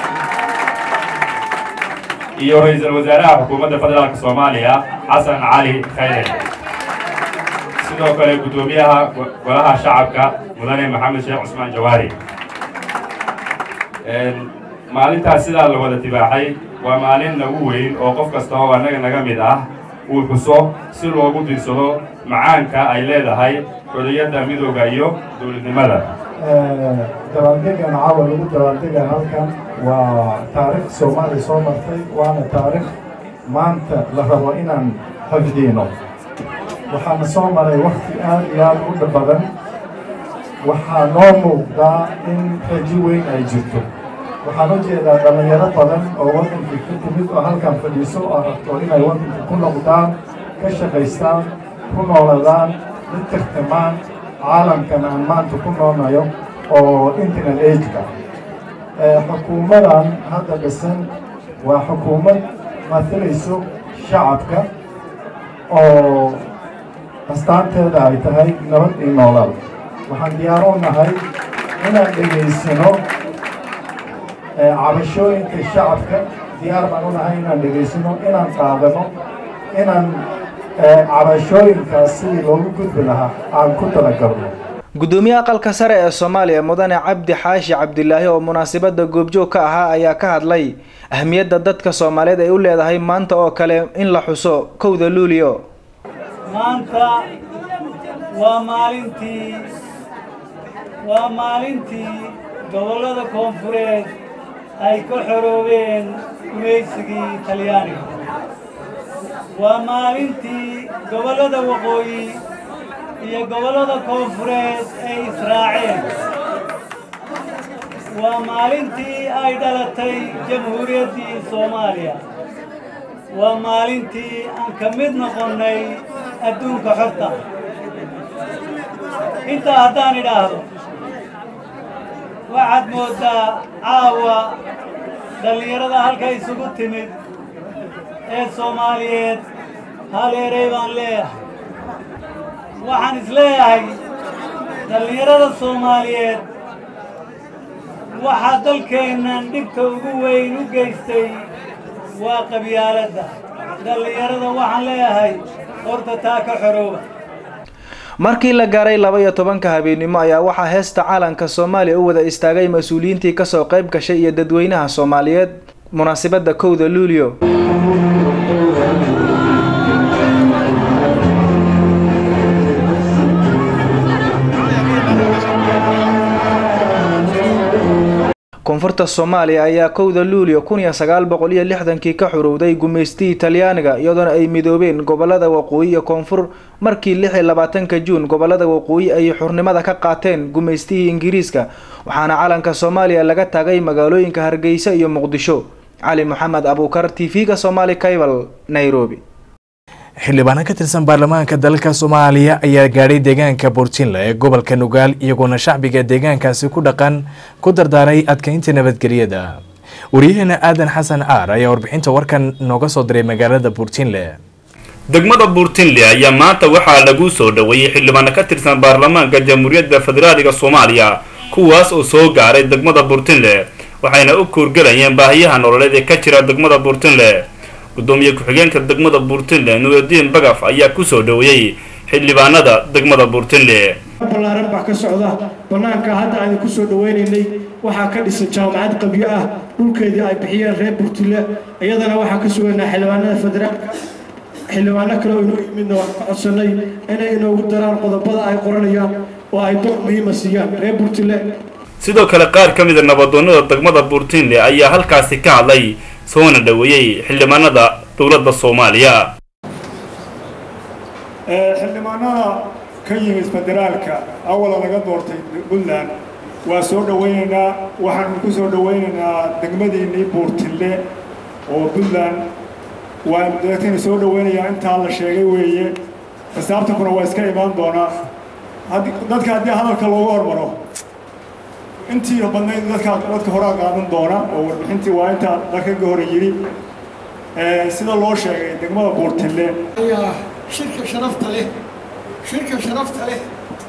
Z: iyo ra'iisul wasaaraha xukuumadda federaalka Soomaaliya Xasan Cali Khayre sidoo kale gudoomiyaha golaha shacabka mudane Maxamed Sheekh Cusmaan Jawaari maalintaas sidaa la wada tibaaxay waa maalin nagu weyn oo qof kasta oo annaga naga mid ah uu xuso si loogu diirsado macaanka ay leedahay xorriyadda midowga iyo dowladnimada
C: dabaaldeggan caawa lagu dabaaldega halkan waa taariikh Soomaaliya soo martay waana taariikh maanta la rabo inaan xafidino waxaana soo maray waqti aad iyo aad u badan waxaa noo muuqdaa in rajo weyn ay jirto waxaan u jeedaa dhalinyaro badan oo waddankii ka timid oo halkan fadhiiso oo rabto inay waddanka ku noqdaan ka shaqaystaan ku nooladaan la tartamaan caalamkan aan maanta ku noolnayo oo internet age-ka xukuumadan hadda dhisan waa xukuumad matalayso shacabka oo astaanteeda ay tahay nabad iyo noolal waxaan diyaar u nahay inaan dhegaysano cabashooyinka shacabka diyaar baan u nahay inaan dhegaysano inaan qaadano inaan cabashooyinkaas sidii loogu gudbi lahaa aan ku talagalno
W: gudoomiyaha aqalka sare ee Soomaaliya mudane Cabdi Xaashi Cabdilaahi oo munaasabada goobjoog ka ahaa ayaa ka hadlay ahmiyadda dadka Soomaaliyeed ay u leedahay maanta oo kale in la xuso 1 Luulyo
D: maanta waa maalintii gobolada koonfureed ay ka xoroobeen gumaysigii Talyaaniga waa maalintii gobolada waqooyi iyo gobolada koonfureed ay israaceen waa maalintii ay dhalatay jamhuuriyaddii Soomaaliya waa maalintii aan ka mid noqonnay adduunka xorta inta haddaan idhaahdo waxaad moodaa caawa dhallinyarada halka isugu timid ee Soomaaliyeed hal eray baan leeyahay waxaan isleeyahay dhallinyarada Soomaaliyeed waxaa dalkeennan dhibka ugu weyn u geystay waa qabyaaladda dhallinyarada waxaan leeyahay horta taa ka xorooba
W: markii la gaaray 12 habeenimo ayaa waxaa heesta caalanka Soomaaliya u wada istaagay mas'uuliyiintii ka soo qayb gashay iyo dadweynaha Soomaaliyeed munaasabada 1 Luulyo koonfurta Soomaaliya ayaa 1 Luulyo 1960 ka xorowday gumaystii Talyaaniga iyadoo ay midoobeen gobolada waqooyi iyo koonfur markii 26 Juun gobolada waqooyi ay xornimada ka qaateen gumaystii Ingiriiska waxaana calanka Soomaaliya laga taagay magaalooyinka Hargeysa iyo Muqdisho Ali Maxamed Abuukar TV-ga Somali Cable Nairobi
A: xildhibaan ka tirsan baarlamaanka dalka Soomaaliya ayaa gaaray deegaanka Buurtinle ee gobolka Nugaal iyagoo shacbiga deegaankaasi ku dhaqan ku dardaaray adkeynta nabadgelyada wariyahana Aadan Xasan Aar ayaa warbixinta warkan nooga soo diray magaalada Buurtinle
E: degmada Buurtinle ayaa maanta waxaa lagu soo dhaweeyay xildhibaan ka tirsan baarlamaanka Jamhuuriyadda Federaalka Soomaaliya kuwaas oo soo gaaray degmada Buurtinle waxayna u koorgalayeen baahiyaha nololeed ee ka jira degmada Buurtinle gudoomiye ku-xigeenka degmada Buurtinle Nuuruddin Bagaf ayaa ku soo dhaweeyay xildhibaanada degmada Buurtinle
F: balaaran baa ka socda banaanka hadda aan ku soo dhaweynaynay waxa ka dhisan jaamacad qabyo ah dhulkeedii ay bixiyeen reer Buurtinle iyadana waxa ka suganaa xildhibaanada federaalka xildhibaano kale oo inuu yimid oo codsanay inay inoogu daraan qodobada ay qoranayaan oo ay door muhiim ah siiyaan reer Buurtinle
E: sidoo kale qaar ka mid ah nabadoonnada degmada Buurtinle ayaa halkaasi ka hadlay soona dhaweeyay xildhibaanada dowladda Soomaaliya
G: xildhibaanada ka yimid federaalka awal laga doortay Puntland waa soo dhaweynaynaa waxaan ku soo dhaweynaynaa degmadiinii Buurtinle oo Puntland waa dadkana soo dhaweynaya inta la sheegay weeye xisaabta kuna waa iska imaan doonaa dadka haddii hadalka loogu hormaro intii badnayd dadka horaa qaadan doona oo warbixintii waa intaa dalkaga hore yidhi sida loo sheegay degmada Buurtille
H: ayaa shirka sharafta leh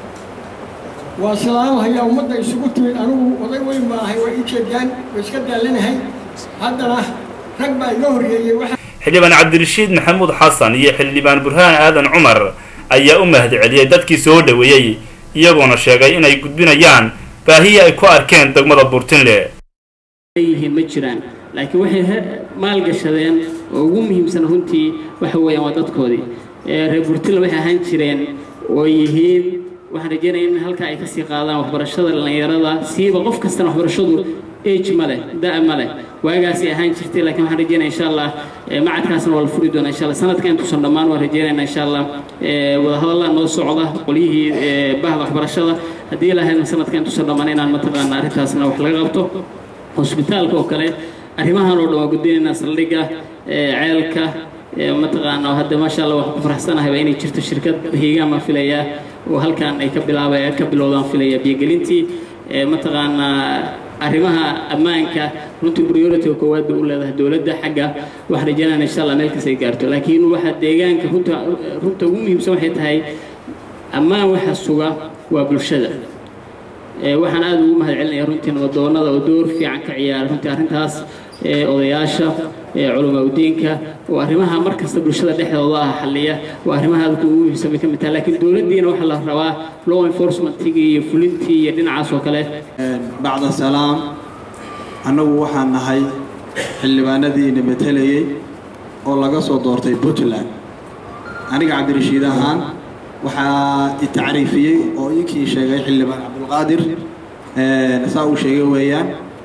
H: waa salaamahayaa ummadda isugu timid anigu oday weyn baa ahay waa ii jeedaan way iska daalanahay haddana rag baa iga horreeyey
E: xildhibaan cabdirashiid maxamuud xasan iyo xildhibaan burhaan aadan cumar ayaa u mahadceliyay dadkii soo dhaweeyay iyagoona sheegay inay gudbinayaan baahiyi ay ku arkeen degmada Buurtille
I: yihiin ma jiraan laakiin waxay maalgashadeen oo ugu muhiimsan runtii waxa weeyaan waa dadkoodii reer Buurtille waxay ahaan jireen oo yihiin waxaan rajaynayaa in halka ay ka sii qaadaan waxbarashada dhalinyarada siiba qof kasta waxbarashadu age male daa male waagaasi ahaan jirtay laakiin waxaan rajaynayaa insha Allah macadkaasna waa la furi doonaa insha Allah sanadkan intuusan dhammaan waan rajaynayaa insha Allah wada hadallaan noo socda qoliyihii bahda waxbarashada haddii la helno sanadkan intuusan dhammaan inaan mataqaana arrintaasna wax laga qabto hospitaalka oo kale arrimahan oo dhan waa gudbinaynaa saldhigga ceelka mataqaana hadda maasha Allah waxaan ku faraxsanahay inay jirto shirkad hiigaama filaya oo halkan ay ka bilowdaan filaya biyagelintii mataqaana arrimaha ammaanka runtii priority koowaad u leedahay dawladda xagga wax rajaynaynaa insha Allah meel kasta ay gaarto laakiin waxa deegaanka runta ugu muhiimsan waxay tahay ammaan waxa suga waa bulshada waxaan aad ugu mahadcelinayaa runtii nabadoonnada oo door fiican ka ciyaara runtii arrintaas odayaasha culumaa udiinka oo arrimaha markasta bulshada dhexdooda ah xalliya oo arrimaha aad ugu muhiimsan ka mid tahay laakiin dawladdiina waxa la rabaa law enforcement-igi iyo fulintii iyo dhinacaas oo kale
J: bacda salaam annagu waxaan nahay xildhibaanadiina matelayay oo laga soo doortay Puntland aniga cabdirashiid ahaan waxaa i tacriifiyey oo inkii sheegay xildhibaan Cabdulqaadir saa uu sheegay weeyaan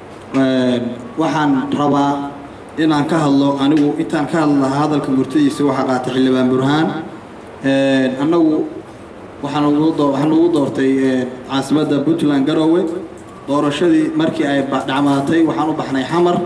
J: waxaan rabaa inaan ka hadlo anigu intaan ka hadlo hadalka murtidiisa waxa qaatay xildhibaan Burhaan annagu waxaan ugu doortay caasimadda Puntland Garowe doorashadii markii ay dhacmaatay waxaan u baxnay xamar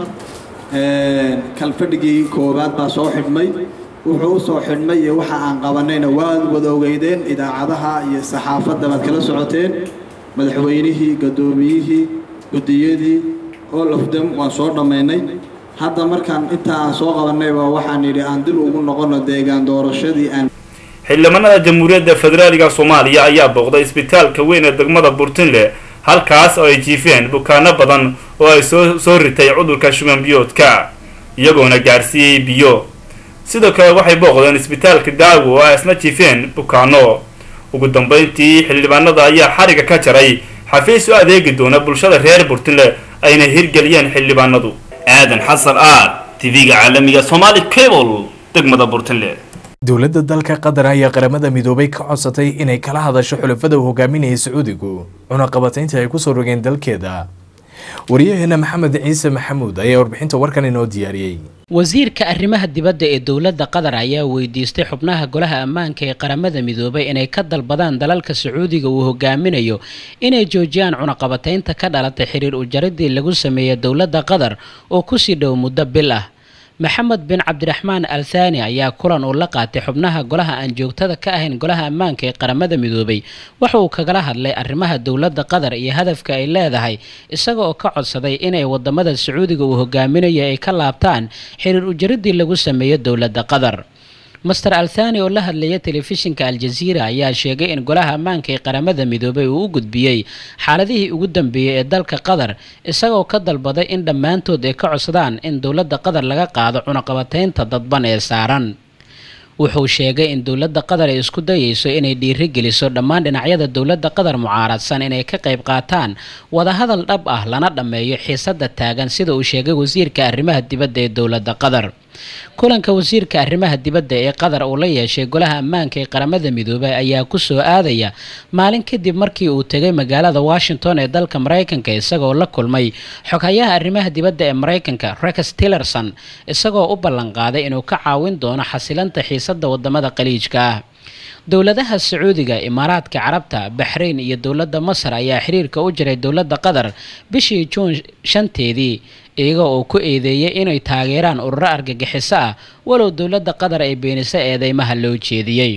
J: kalfadhigii koobaad baa soo xidhmay wuxuu u soo xidhmay iyo waxa aan qabanayna waad wada ogeydeen idaacadaha iyo saxaafadda baad kala socoteen madaxweynihii gadoomiyihii gudiyadii all of them waan soo dhammaynay hadda markaan inta aan soo qabanayba waxaan yidhi aan dib ugu noqono deegaan doorashadii aan
E: xildhibaanada jamhuuriyadda federaalka Soomaaliya ayaa booqday isbitaalka weyn ee degmada Buurtille halkaas oo ay jiifeen bukaano badan oo ay soo ritay cudurka shuban biyoodka iyagoona gaarsiiyay biyo sidoo kale waxay booqdeen isbitaalka Daawo oo ay isna jiifeen bukaano ugu dambeyntii xildhibaanada ayaa xariga ka jaray xafiis u adeegi doona bulshada reer Buurtille ayna hirgeliyeen xildhibaanadu aadan xasan TV-ga caalamiga Somali Cable degmada Buurtille
A: dowladda dalka Qatar ayaa qaramada midoobay ka codsatay inay kala hadasho xulafada uu hogaaminayay Sacuudigu cunaqabataynta ay ku soo rogeen dalkeeda wariyaheena Maxamed Ciise Maxamuud ayaa warbixinta warkan inoo diyaariyay
K: wasiirka arrimaha dibadda ee dowladda Qatar ayaa weydiistay xubnaha golaha ammaanka ee qaramada midoobay inay ka dalbadaan dalalka Sacuudiga uu hogaaminayo inay joojiyaan cunaqabataynta ka dhalatay xiriir u jaridii lagu sameeyay dowladda Qatar oo ku sii dhow muddo bil ah maxamed bin cabdiraxmaan al thani ayaa kulan uu la qaatay xubnaha golaha aan joogtada ka ahayn golaha ammaanka ee qaramada midoobay waxa uu kagala hadlay arrimaha dowladda Qatar iyo hadafka ay leedahay isaga oo ka codsaday inay wadamada Sacuudiga uu hogaaminayo ay ka laabtaan xiriir u jaridii lagu sameeyay dowladda Qatar Mr. Al-Thani oo la hadlaya telefishinka Al Jazeera ayaa sheegay in golaha ammaanka ee qaramada midoobay uu u gudbiyay xaaladihii ugu dambeeyay ee dalka Qatar isagoo ka dalbaday in dhammaantood ay ka codsadaan in dowladda Qatar laga qaado cunaqabataynta dadban ee saaran wuxuu sheegay in dowladda Qatar ay isku dayayso inay dhiiri geliso dhammaan dhinacyada dowladda Qatar mucaaradsan inay ka qayb qaataan wada hadal dhab ah lana dhameeyo xiisadda taagan sida uu sheegay wasiirka arrimaha dibadda ee dowladda Qatar kulanka wasiirka arrimaha dibadda ee Qatar oo la yeeshay golaha ammaanka ee qaramada midoobay ayaa ku soo aadaya maalin kadib markii uu tagay magaalada Washington ee dalka Mareykanka isagoo la kulmay xoghayaha arrimaha dibadda ee Mareykanka Rex Tillerson isagoo u ballan qaaday inuu ka caawin doono xasilanta xiisadda wadamada qaliijka ah dowladaha Sacuudiga Imaaraadka Carabta Bahrain iyo dowladda Masar ayaa xiriirka u jiray dowladda Qatar bishii June 5teedii iyaga oo ku eedeeyay inay taageeraan ururo argagixiso ah walow dowladda Qatar ay beenisay eedeymaha loo jeediyay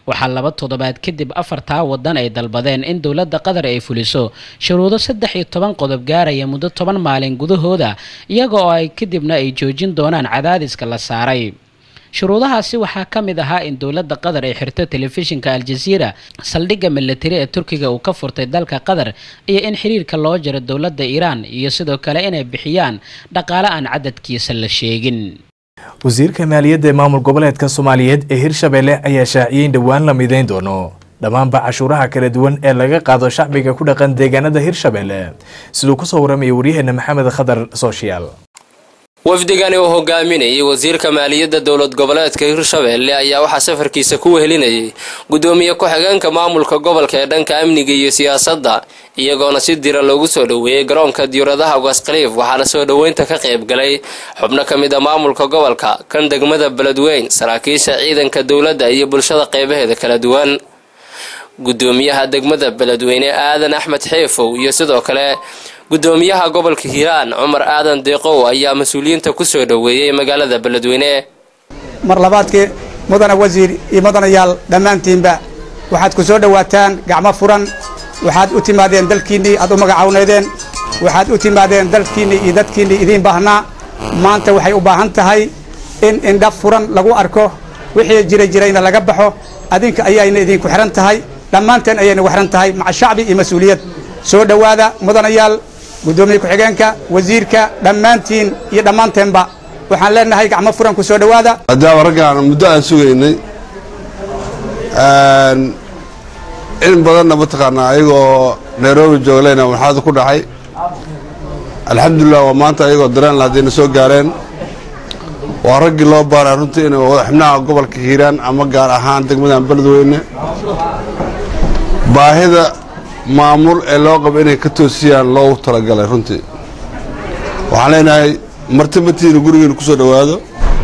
K: waxaa 2 toddobaad kadib 4 wadan ay dalbadeen in dowladda qatar ay fuliso shuruudo 13 qodob gaaraya muddo 10 maalin gudahooda iyaga oo ay kadibna ay joojin doonaan cadaadiska la saaray shuruudahaasi waxaa ka mid ahaa in dowladda qatar ay xirto telefishinka Al Jazeera saldhigga military ee Turkiga uu ka furtay dalka qatar iyo in xiriirka loo jaro dowladda Iran iyo sidoo kale inay bixiyaan dhaqaale aan cadadkiisa la sheegin
A: wasiirka maaliyadda ee maamul goboleedka Soomaaliyeed ee Hirshabelle ayaa shaaciyay in dhawaan la mideyn doono dhammaanba cashuuraha kala duwan ee laga qaado shacbiga ku dhaqan deegaanada Hirshabelle sidoo ku soo waramay wariyaheena Maxamed Khadar Social
L: wafdigani oo hogaaminayay wasiirka maaliyadda dowlad goboleedka Hirshabelle ayaa waxa safarkiisa ku wehelinayay gudoomiye ku-xigeenka maamulka gobolka ee dhanka amniga iyo siyaasadda iyagoona si dira loogu soo dhaweeyay garoonka diyaaradaha Ugaas Khaliif waxaana soo dhaweynta ka qayb galay xubno ka mid ah maamulka gobolka kan degmada Beledweyne saraakiisha ciidanka dowladda iyo bulshada qaybaheeda kala duwan gudoomiyaha degmada Beledweyne Aadan Axmed Xeefow iyo sidoo kale gudoomiyaha gobolka Hiiraan Cumar Aadan Deeqow ayaa mas'uuliyiinta ku soo dhaweeyay magaalada Beledweyne
M: mar labaadkii mudana wasiir iyo mudanayaal dhammaantiinba waxaad ku soo dhawaataan gacmo furan waxaad u timaadeen dalkiinii aad u magacawneedeen waxaad u timaadeen dalkiinii iyo dadkiinii idin baahnaa maanta waxay u baahan tahay in indha furan lagu arko wixii jirayna laga baxo adinka ayayna idinku xiran tahay dhammaanteen ayayna xiran tahay maca shacbi iyo mas'uuliyad soo dhawaada mudanayaal gudoomiye ku-xigeenka wasiirka dhammaantiin iyo dhammaanteenba waxaan leenahay gacmo furan ku soo dhawaada
N: haddaba raggaan muddo aan sugaynay in badanna mataqaanaa ayagoo Nairobi jooglayna waxaad ku dhacay alxamdulillah waa maanta ayagoo dareen lahaydina soo gaareen waa raggii loo baaray runtii inay xubnaha gobolka Hiiraan ama gaar ahaan degmada Beledweyne baahida maamul ee loo qabo inay ka toosiyaan loogu talagalay runtii waxaan leenahay martabatiina gurigeena ku soo dhawaado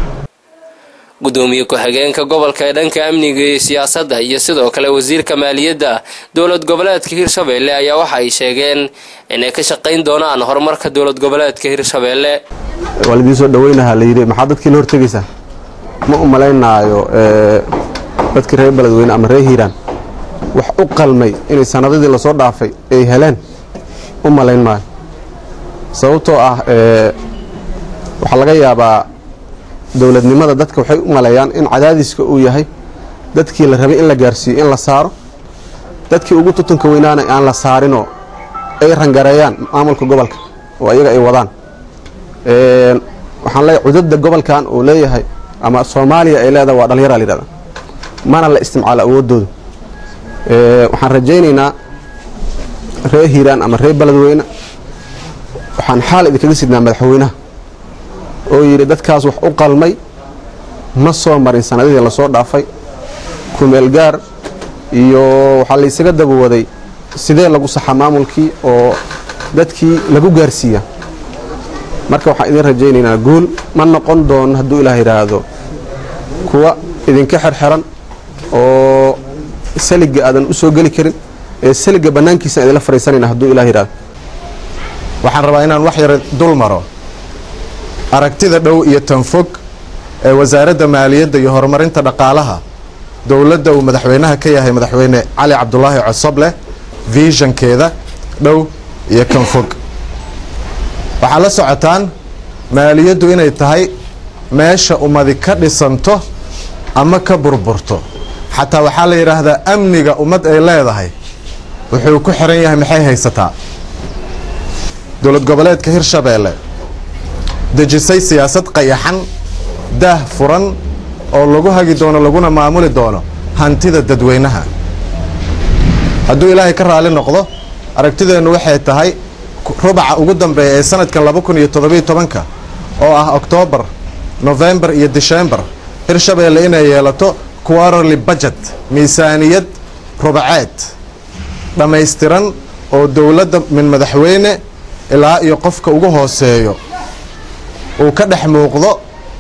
L: gudoomiye ku-xigeenka gobolka ee dhanka amniga iyo siyaasadda iyo sidoo kale wasiirka maaliyadda dowlad goboleedka Hirshabelle ayaa waxa ay sheegeen inay ka shaqayn doonaan horumarka dowlad goboleedka Hirshabelle
O: walidii soo dhaweynaha la yiri maxaa dadkii la hortagaysa ma u maleynaayo dadkii reer Beledweyne ama reer Hiiraan wax u qalmay inay sanadadii la soo dhaafay ay heleen u maleyn maayo sababtoo ah waxa laga yaabaa dowladnimada dadka waxay u maleeyaan in cadaadiska uu yahay dadkii la rabay in la gaarsiiyo in la saaro dadkii ugu tutunka weynaana aan la saarinoo ay rangareeyaan maamulka gobolka oo ayaga ay wadaan waxaan leeyahay cudurda gobolkan uu leeyahay ama Soomaaliya ay leedahay waa dhalinyaro la yiraahdo mana la isticmaalo awoodooda waxaan rajaynaynaa reer Hiiraan ama reer Beledweyne waxaan xaal idinkaga sidnaa madaxweynaha oo yiri dadkaas wax u qalmay ma soo marin sanadihii la soo dhaafay ku meel gaar iyo waxa la isaga dabawaday sidee lagu saxa maamulkii oo dadkii lagu gaarsiiya marka waxaan idin rajaynaynaa guul ma noqon doon hadduu Ilaahay yiraahdo kuwa idinka xirxiran oo saliga aadan u soo gali karin ee saliga banaankiisa idin la fariisanayna hadduu Ilaahay yiraahdo
P: waxaan rabaa inaan wax yar dul maro aragtida dhow iyo tan fog ee wasaaradda maaliyadda iyo horumarinta dhaqaalaha dowladda uu madaxweynaha ka yahay madaxweyne Cali Cabdulaahi Cosoble visionkeeda dhow iyo kan fog waxaa la socotaan maaliyaddu inay tahay meesha ummadi ka dhisanto ama ka burburto xataa waxaa la yiraahdaa amniga ummad ay leedahay wuxuu ku xiran yahay maxay haysataa dowlad goboleedka Hirshabelle dejisay siyaasad qayaxan daah furan oo lagu hagi doono laguna maamuli doono hantida dadweynaha hadduu Ilaahay ka raali noqdo aragtideenu waxay tahay rubaca ugu dambeeya ee sanadkan 2017 oo ah October November iyo December Hirshabelle inay yeelato quarterly budget miisaaniyad rubaceed dhammaystiran oo dowladda min madaxweyne ilaa iyo qofka ugu hooseeyo uu ka dhex muuqdo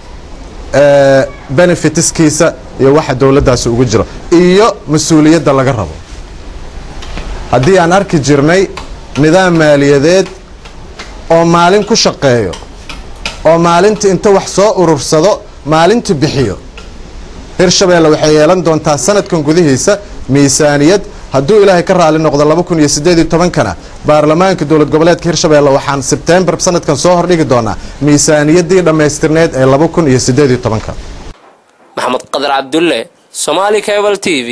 P: benefitskiisa iyo waxa dowladdaasi ugu jiro iyo mas'uuliyadda laga rabo haddii aan arki jirnay nidaam maaliyadeed oo maalin ku shaqeeyo oo maalinta inta wax soo urursado maalinta bixiyo hirshabeelle waxay yeelan doontaa sanadkan gudihiisa miisaaniyad hadduu ilaahay ka raali noqdo 2018kana baarlamaanka dowlad goboleedka hirshabeelle waxaan sebtembar sanadkan soo hordhigi doonaa miisaaniyaddii dhammaystirneed ee 2018
L: maxamed qadar cabdulle Somali Cable TV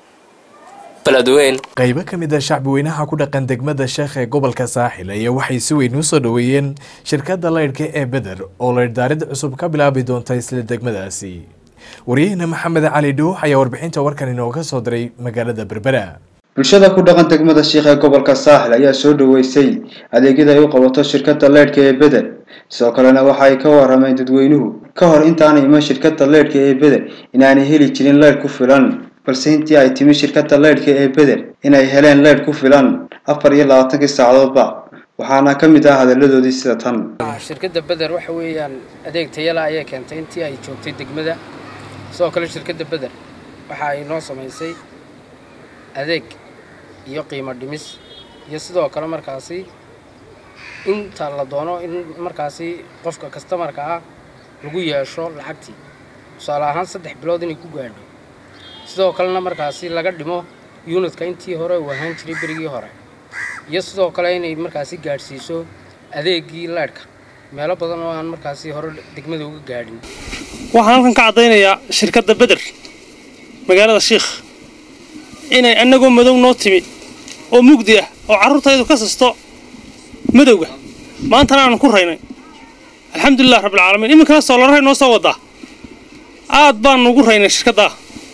A: qaybo ka mid ah shacbi weynaha ku dhaqan degmada Sheekh ee gobolka Saaxil ayaa waxay si weyn u soo dhaweeyeen shirkadda leydhka ee Bedel oo leydh daarid cusub ka bilaabi doonta isla degmadaasi. Wariyahana Maxamed Cali Dhuux ayaa warbixinta warkan inooga soo diray magaalada Berbera.
W: bulshada ku dhaqan degmada Sheekh ee gobolka Saaxil ayaa soo dhaweysay adeegyada ay u qabato shirkadda leydhka ee Bedel. sidoo kalena waxa ay ka warameen dadweynuhu ka hor intaan iman shirkadda leydhka ee Bedel inaanay heli jirin leydh ku filan balse intii ay timi shirkadda leydhka ee Bedel inay heleen leydh ku filan 24 saacadoodba waxaana ka mid ah hadaladoodii sida tan
B: shirkadda Bedel waxa weeyaan adeeg tayo leh ayay keentay intii ay joogtay degmada sidoo kale shirkadda Bedel waxa ay noo sameysay adeeg iyo qiimo dhimis iyo sidoo kale markaasi inta la doono in markaasi qofka customer-ka ah lagu yeesho lacagtii tusaale ahaan 3 bilood inay ku gaadho sidoo kalena markaasi laga dhimo unit-ka intii hore uu ahaan jiray berigii hore iyo sidoo kale inay markaasi gaadhsiiso adeegii leydhka meelo badan oo aan markaasi hore degmada uga gaadhin
Q: waxaan halkan ka cadaynayaa shirkadda Bedel magaalada Sheekh inay anagoo madow noo timi oo mugdi ah oo carruurtaydu ka sasto madowga maanta aan ku raynay alxamdulillah rabbil caalamiin iminkana soo la noo soo wada aad baan ugu raynay shirkadda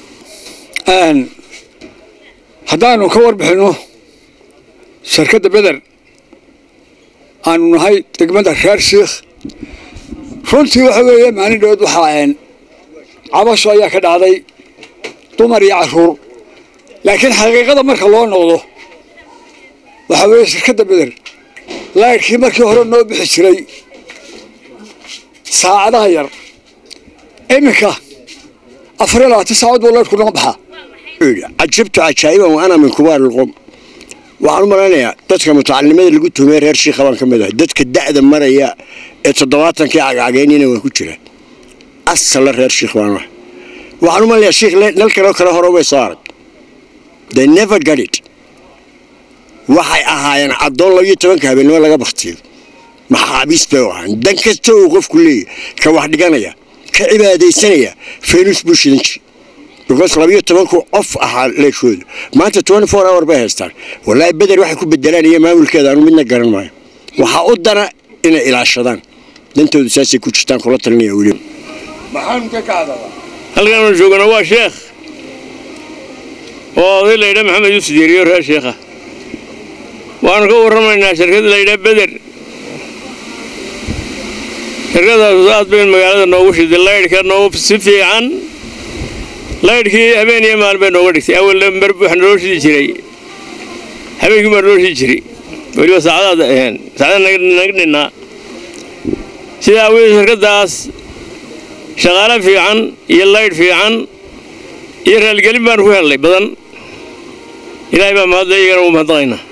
R: haddaanu ka warbixino shirkadda Bedel aanu nahay degmada reer Sheekh runtii waxa weeye maalin dhood waxaa cabasho ayaa ka dhacday dumar iyo carruur laakiin xaqiiqada marka loo noqdo waxa weeye shirkadda Bedel leydhkii markii hore noo bixi jiray saacadaha yar iminka 24 saacadood buu leydhku noo baxaa عجبت عجائبا وانا من كبار القوم waxaan u maleynayaa dadka mutacallimada lagu tumay reer Sheekh baan ka mid ah dadka da'da maraya ee 70-kii cagaageenina way ku jiraan asal reer Sheekh baan waxaan u maleynayaa Sheekh nalkana kala hore way saaray they never got it waxay ahaayeen adoon 12 habeenimo laga baqtiyo maxaabiis bay ahaan dan kasta oo qofku leeyahay ka wax dhiganaya ka cibaadeysanaya feenus bushinji because 12 off aha leeshooda maanta 24 hour bay haystaan wallahi Bedel waxay ku bedelanaya maamulkeeda aanu midna garan maayo waxa u dana inay ilaashadaan dantoodu saasay ku jirtaan kula talinaya wali
Q: maxaan ka kacdaa halkan joogana waa Sheekh oo leeyda Maxamed Yuusuf Diiriyo reer Sheekh waan ka warramaynaa shirkadda leeyda Bedel shirkadda aad bay magaalada noogu shiday leydhka noogu si fiican leydhkii habeenii maal bay nooga dhigtay awal lambar waxaan loo shidi jiray habeenkii mar loo shidi jiray waliba saacadaada naga dhinnaa sidaa awgeed shirkaddaas shaqaale fiican iyo leydh fiican iyo raalgelin baan ku helnay badan ilaahay baa mahadle iyagana ugu mahadnaqaynaa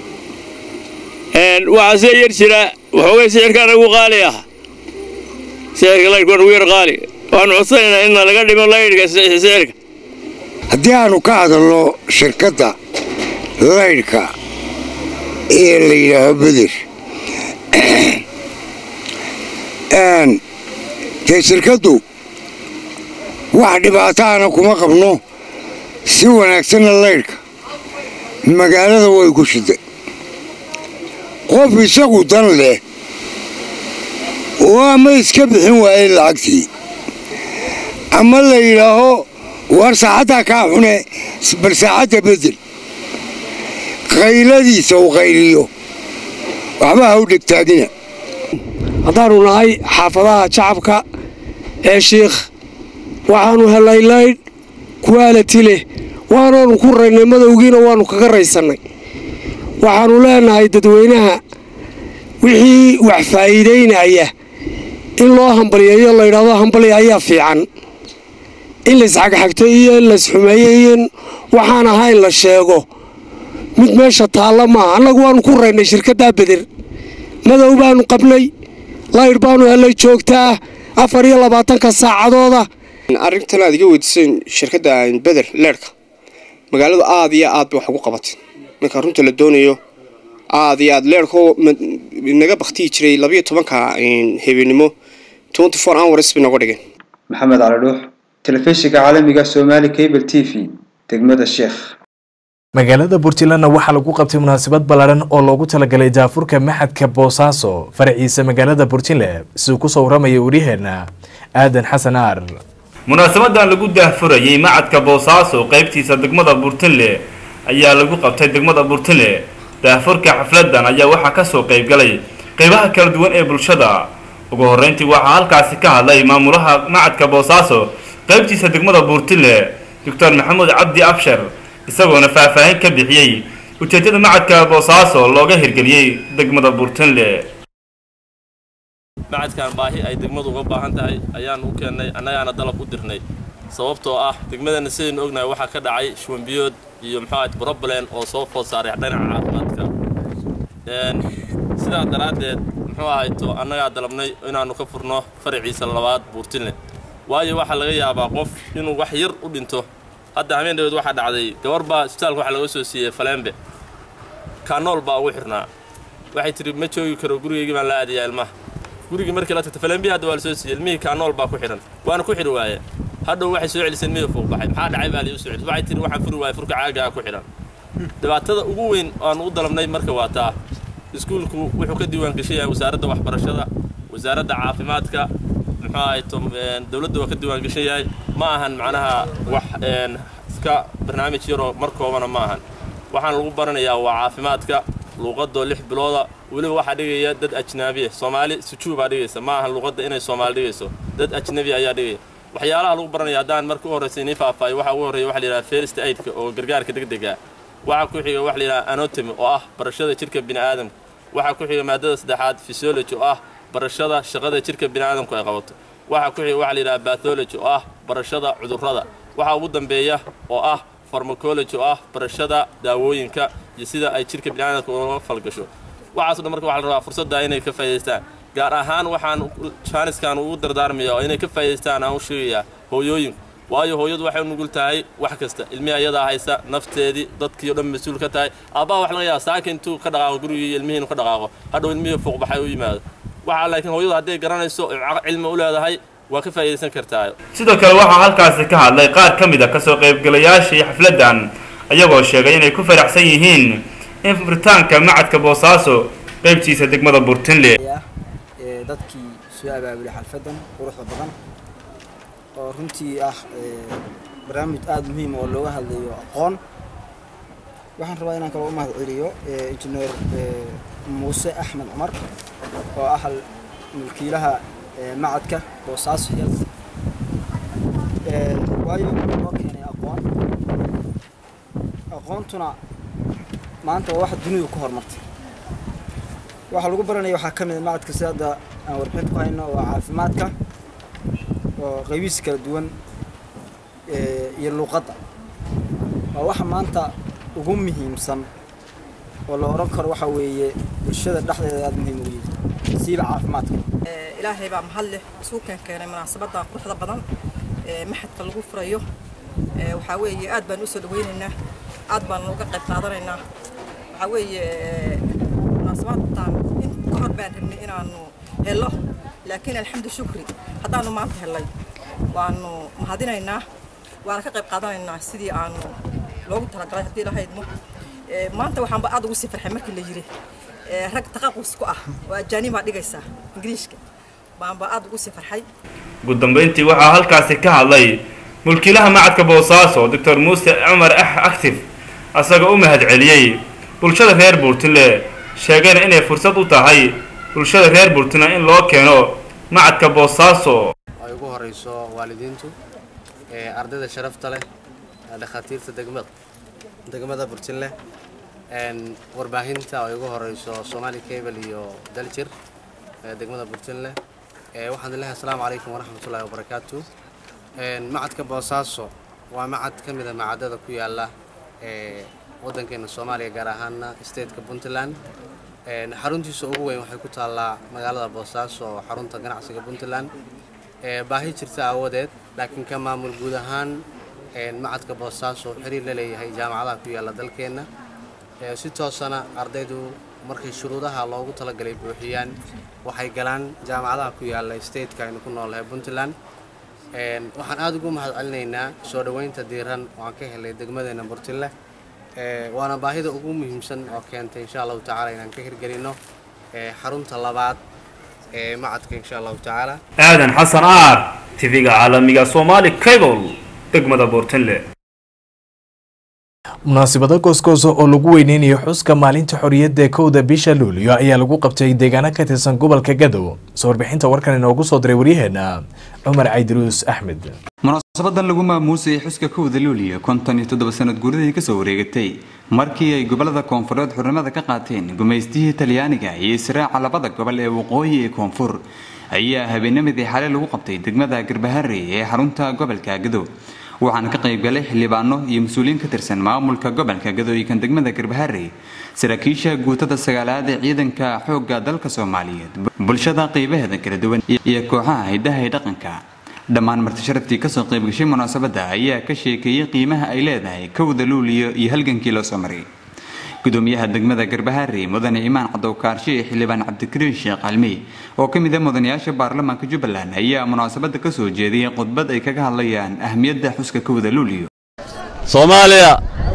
Q: waxaa see yar jira waxoogay sicirkaan ugu qaali ah sicirka leydhku waan ugu yar qaali waxaan codsanaynaa in laga dhimo leydhka sicirka
R: haddii aanu ka hadalno shirkadda leydhka ee la yidhaaho Bedel dee shirkaddu wax dhibaataana kuma qabno si wanaagsanna leydhka magaalada way ku shiday qof isagu dan leh oo ama iska bixin waayey lacagtii ama la yidhaaho war saacaddaa kaa xune bal saacadda Bedel qayladiisa uu qayliyo waxba ha u dhegtaagina
Q: haddaanu nahay xaafadaha shacabka ee Sheekh waxaanu helay leydh quality leh waanaanu ku raynay madowgiina waanu kaga raysannay waxaanu leenahay dadweynaha wixii wax faa'iideynaya in loo hambaliyeeyo la yidhaahdo hambaliya ayaa fiican in la isxagxagto iyo in la isxumeeyo iyo waxaan ahayn la sheego mid meesha taalla maaha annagu waanu ku raynay shirkadda Bedel madow baanu qabnay leydh baanu helay joogtaa 24 saacadooda
S: arrintan aad iga weydiiseen shirkadda Beder leerka magaalada aad iyo aad wax ugu qabatay marka runta la doonayo aad iyo aad leerko naga baqtii jiray 12ka habeenimo 24 hours binaga dhigeen
W: maxamed cali dhuux telefishinka caalamiga Somali Cable TV degmada Sheekh
A: magaalada Puntland waxa lagu qabtay munaasabad ballaaran oo loogu talagalay daafurka maxadka Boosaaso faraciisa magaalada Puntland si uu ku soo waramayay wariyaheena Aadan Xasan Aar
E: munaasabadan lagu daafurayay maxadka Boosaaso qaybtiisa degmada Puntland ayaa lagu qabtay degmada Puntland daafurka xafladan ayaa waxa ka soo qayb galay qaybaha kala duwan ee bulshada ugu horeyntii waxa halkaas ka hadlay maamulaha maxadka Boosaaso qaybtiisa degmada Puntland Dr. Maxamed Cabdi Abshir isagoo faahfaahin ka bixiyay ujeedada maxadka Boosaaso looga hirgeliyay degmada Puntland
T: macadkan baahi ay degmadu uga baahan tahay ayaan u keenay annagana dalab u dirnay sababtoo ah degmadana sideen ognahay waxa ka dhacay shubanbiyood iyo problem oo soo food saaray dhinaca caafimaadka sidaa daraadeed to annaga dalabnay inaanu ka furno faraciisa labaad Puntland waayo waxa laga yaabaa qof inuu wax yar u dhinto hadda habeenadeed waxa dhacday gabar baa isbitaalka waxa laga soo siiyay Falembe kanool baa ugu xirnaa waxay tiri ma joogi karo gurigeyga baan la aadiyay ilmaha gurigi markii la tagtay Falembe hadda waa la soo siiyay ilmihii kanool baa ku xiran waana ku xiri waaye hadda waxay soo celisay meel fog baxay maxaa dhacay baa la soo celisay waxay tiri waxaan furi waayay furka caaga ku xiran dhibaatada ugu weyn aan u dalabnay marka waa taa iskuulku wuxuu ka diiwaan gashay wasaaradda waxbarashada wasaaradda caafimaadka dawladda waa ka diiwaan gashay ma ahan macnaha wax iska barnaamij yar oo markoobana ma ahan waxaan lagu baranayaa waa caafimaadka luqadda 6 bilooda waliba waxa dhigaya dad ajnabi ah Soomaali sujuub aa dhigaysa ma ahan luqadda inay Soomaali dhigayso dad ajnabi ayaa dhigay waxyaalaha lagu baranayaa hadaan marka u horeysay faafay waxa ugu horeeyay waxa la yiraahdaa first aid oo gargaarka degdega waxa ku xiga waxa la yiraahdaa anatomy oo ah barashada jirka bini'aadamka waxa ku xiga maadada saddexaad physiology oo ah barashada shaqada jirka bini'aadamku ay qabato waxa ku xiga waxa la yiraahdaa pathology oo ah barashada cudurrada waxa ugu dambeeya oo ah pharmacology oo ah barashada daawooyinka iyo sida ay jirka bini'aadamku uga falgasho waxaas marka waxa la rabaa fursada inay ka faa'iideystaan gaar ahaan waxaan chaaniskan ugu dardaarmayaa inay ka faa'iideystaan aan u sheegayaa hooyooyin waayo hooyadu waxay u nugul tahay wax kasta ilmihi ayada haysa nafteedii dadkii dhan mas'uul ka tahay aabaa wax laga yaabaa saakin intuu ka dhaqaaqo gurigii ilmihiinu ka dhaqaaqo hadhow ilmihii fuuq baxay u yimaado waxa laakiin hooyadu hadday garanayso cilmi u leedahay waa ka faa'iideysan kartaa
E: sidoo kale waxa halkaas ka hadlay qaar ka mid ah ka soo qaybgalayaashii xafladan ayagoo sheegay inay ku faraxsan yihiin in furitaanka macadka Boosaaso qaybtiisa degmada Puntland
U: dadkii soo abaabulay xalfadan quruxda badan oo runtii ah barnaamij aad muhiim oo looga hadlayo aqoon waxaan rabaa inaan kala u mahad celiyo injineer Muuse Axmed Umar oo ah mulkiilaha macadka Boosaaso waayo oo keenay aqoontuna maanta waa wax dunida ku hormartay waxa lagu baranayo waxa kamid ah macadka sida aan warbixin ku hayno oo caafimaadka oo qaybiis kala duwan iyo luqadda waxa maanta ugu muhiimsan oo la oran karo waxa weeye bulshada dhexdeeda aad muhiim u yahay sida caafimaadka
V: ilaahay baa mahad leh isku keenay munaasabada quruxda badan maxadka lagu furayo waxa weeye aad baan u soo dhaweynaynaa aad baan uga qayb qaadanaynaa waxa weeye munaasabadan in ka hor baan rabnay inaanu helo laakiin alxamdu shukri haddaanu maanta helay waanu mahadinaynaa waana ka qayb qaadanaynaa sidii aanu loogu talagalay haddii la haydmo maanta waxaan aad ugu sii farxay markii la yiri rag taqaqus ku ah oo ajaanib baa dhigaysa ingiriiska baan aad ugu sii farxay
E: ugu dambeyntii waxaa halkaasi ka hadlay mulkiilaha macadka Boosaaso Dr. Muuse Umar Active asagoo u mahad celiyay bulshada reer Puntland sheegayna inay fursad u tahay bulshada reer Puntland in loo keeno macadka Boosaaso
X: ay ugu horeyso waalidiintu ardayda sharafta leh dhakhaatiirta degmada Puntland warbaahinta ay ugu horeyso Somali Cable iyo Daljir degmada Puntland waxaan leeyahay assalaamu calaykum waraxmatullaahi wabarakaatuh macadka Boosaaso waa macad ka mid ah macadada ku yaala waddankeena Soomaaliya gaar ahaan state-ka Puntland xaruntiisa ugu weyn waxay ku taalaa magaalada Boosaaso xarunta ganacsiga Puntland baahi jirta awoodeed laakiin ka maamul guud ahaan macadka boosaaso xiriir la leeyahay jaamacadaha ku yaala dalkeenna si toosana ardaydu markay shuruudaha loogu talagalay buuxiyaan waxay galaan jaamacadaha ku yaala stateka aynu ku noolahay Puntland waxaan aad ugu mahadcelinaynaa soo dhaweynta diiran oo aan ka helay degmadeena Burtinle waana baahida ugu muhiimsan oo keentay insha Allah taala inaan ka hirgelino xarunta labaad macadka insha Allah taala
E: aadan xasan aar TV-ga caalamiga Somali Cable degmada Burtinle
A: munaasabada goosgooso oo lagu weyneynayo xuska maalinta xorriyadda kowda bisha Luulyo ayaa lagu qabtay deegaano ka tirsan gobolka Gadow soo warbixinta warkan inoogu soo diray wariyaheena Umar Aydruus Ahmed
C: munaasabadan lagu maamuusay xuska kowda Luulyo 57 sanad guuradii ka soo wareegatay markii ay gobolada koonfureed xurmada ka qaateen gumeystihii Talyaaniga iyo Israaca labada gobol ee waqooyi ee koonfur ayaa habeenimada xalay lagu qabtay degmada Garbahare ee xarunta gobolka Gadow waxaan ka qayb galay xildhibaano iyo mas'uuliyiin ka tirsan maamulka gobolka Gadow iyo kan degmada Garbahare saraakiisha guutada sagaalaad ee ciidanka xoogga dalka Soomaaliyeed bulshada qaybaheeda kala duwan iyo kooxaha hidaha iyo dhaqanka dhammaan marti sharaftii ka soo qayb gashay munaasabada ayaa ka sheekeeyay qiimaha ay leedahay kowda Luulyo iyo halgankii loo soo maray gudoomiyaha degmada Garbahare mudane Imaan Cadow Kaarshe iyo xildhibaan Cabdikariin Sheekh Almi oo ka mid ah mudanayaasha baarlamaanka Jubbaland ayaa munaasabada ka soo jeediyay khudbad ay kaga hadlayaan ahmiyadda xuska kowda Luulyo
D: Soomaaliya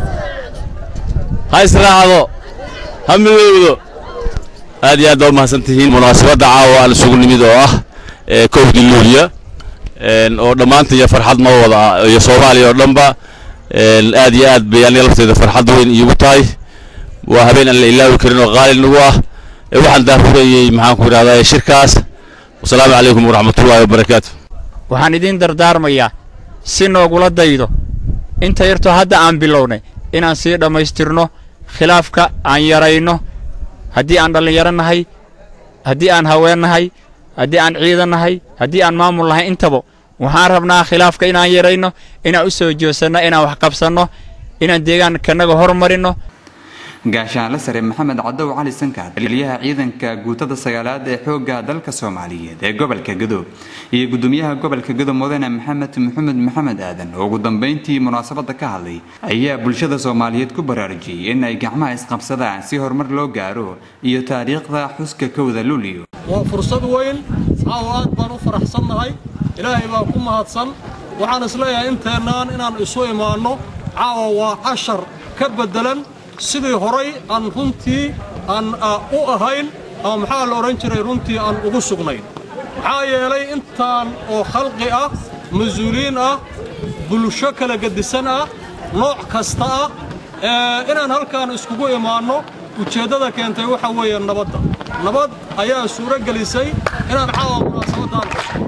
D: hay salaado hamidoodo aad iyo aad u mahadsantihiin munaasabada caawa aan isugu nimid oo ah kowda Luulyo oo dhamaantii farxad ma wada iyo Soomaaliya oo dhanba aad iyo aad bayaan lafteeda farxad weyn iigu tahay وهبين اللي الله وكرنا غالي نواه وحن دافعي معاكم هذا الشركاس والسلام عليكم ورحمة الله وبركاته
F: وحن يدين دردار مياه سنو قول دايدو انت يرتو هذا عن بلوني إن أنسير لما يسترنو خلافك عن يرينو هدي عن اللي يرنا هاي هدي عن هوانا هاي هدي عن عيدنا هاي هدي عن مام الله انتبو وحاربنا خلافك إن عن يرينو إن أسو جوسنا إن وحقبسنا إن ديغان كنغو هرمرينو
C: gaashaan sare maxamed Cadow Cali Sankaad taliyaha ciidanka guutada sagaalaad ee xoogga dalka Soomaaliyeed ee gobolka Gadow iyo gudoomiyaha gobolka Gadow mudane Maxamed Aadan oo ugu dambeyntii munaasabada ka hadlay ayaa bulshada Soomaaliyeed ku baraarujiyay in ay gacmaha isqabsadaan si horumar loo gaaro iyo taariikhda xuska kowda Luulyo
G: waa fursad weyn aad baan u faraxsanahay ilaahay baa ku mahadsan waxaan isleeyahay inaan isu imaano caawa waa 10 ka bedelan sidii horay aan runtii aan u ahayn ama maxaa la oran jiray runtii aan ugu sugnayn maxaa yeelay intaan oo khalqi ah mas'uuliin ah bulsho kala gadisan ah nooc kasta ah inaan halkaan iskugu imaano ujeedada keentay waxa weeye nabad ayaa suura gelisay inaan caawa munaasabadan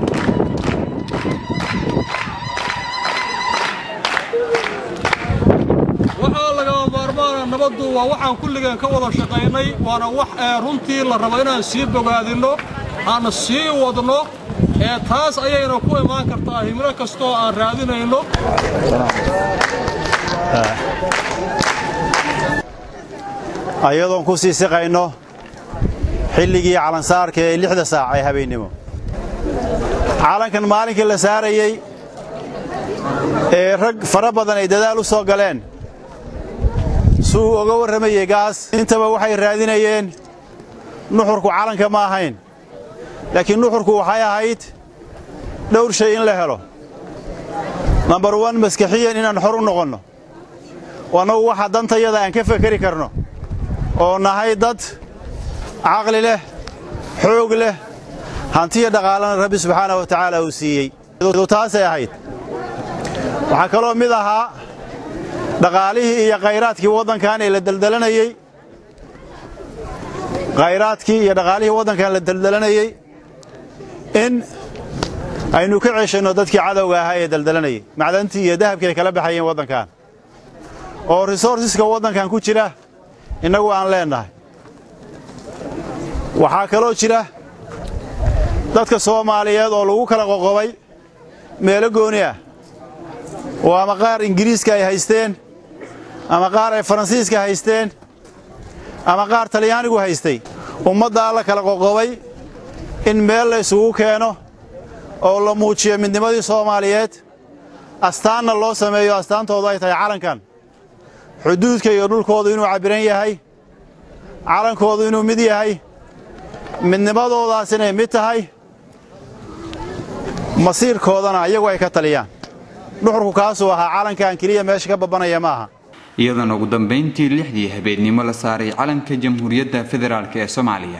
G: nabaddu waa waxaan kulligeen ka wada shaqaynay waana wax runtii la rabo inaan sii bogaadino aan sii wadno taas ayayna ku imaan kartaa himilo kastoo aan raadinayno
Y: ayadoon ku sii siqayno xilligii calansaarka ee 6 saac ee habeenimo calankan maalinkii la saarayay rag fara badan ay dadaal u soo galeen suu uga warramayay gaas intaba waxay raadinayeen nuxurku calanka ma ahayn laakiin nuxurku waxay ahayd dhowr shay in la helo number 1 maskaxiyan inaan xor u noqono wanagu waxa dantayada aan ka fakari karno oo nahay dad aqli leh xoog leh hantiya dhaqaalana Rabbi subhanahu wa ta'ala uu siiyay taasay ahayd waxa kaloo mid ahaa dhaqaalihii iyo khayraadkii wadankan ee la daldalanayay in aynu ka ceeshano dadkii cadawga ahaa ee daldalanayay macdantii iyo dahabkii kala baxayeen wadankan oo resourceska wadankan ku jira inagu aan leenahay waxa kaloo jira dadka Soomaaliyeed oo lagu kala qoqobay meelo gooni ah oo ama qaar Ingiriiska ay haysteen ama qaar ay Faransiiska haysteen ama qaar Talyaanigu haystay ummadda la kala qoqobay in meel la isugu keeno oo la muujiyo midnimadii Soomaaliyeed astaanna loo sameeyo astaantoodu ay tahay calankan xuduudka iyo dhulkoodu inuu cabiran yahay calankoodu inuu mid yahay midnimadoodaas inay mid tahay masiirkoodana iyagu ay ka taliyaan nuxurku kaasuu ahaa calankan keliya meesha ka babanaya maaha
C: iyadana ugu dambeyntii 6dii habeenimo la saaray calanka Jamhuuriyadda Federaalka ee Soomaaliya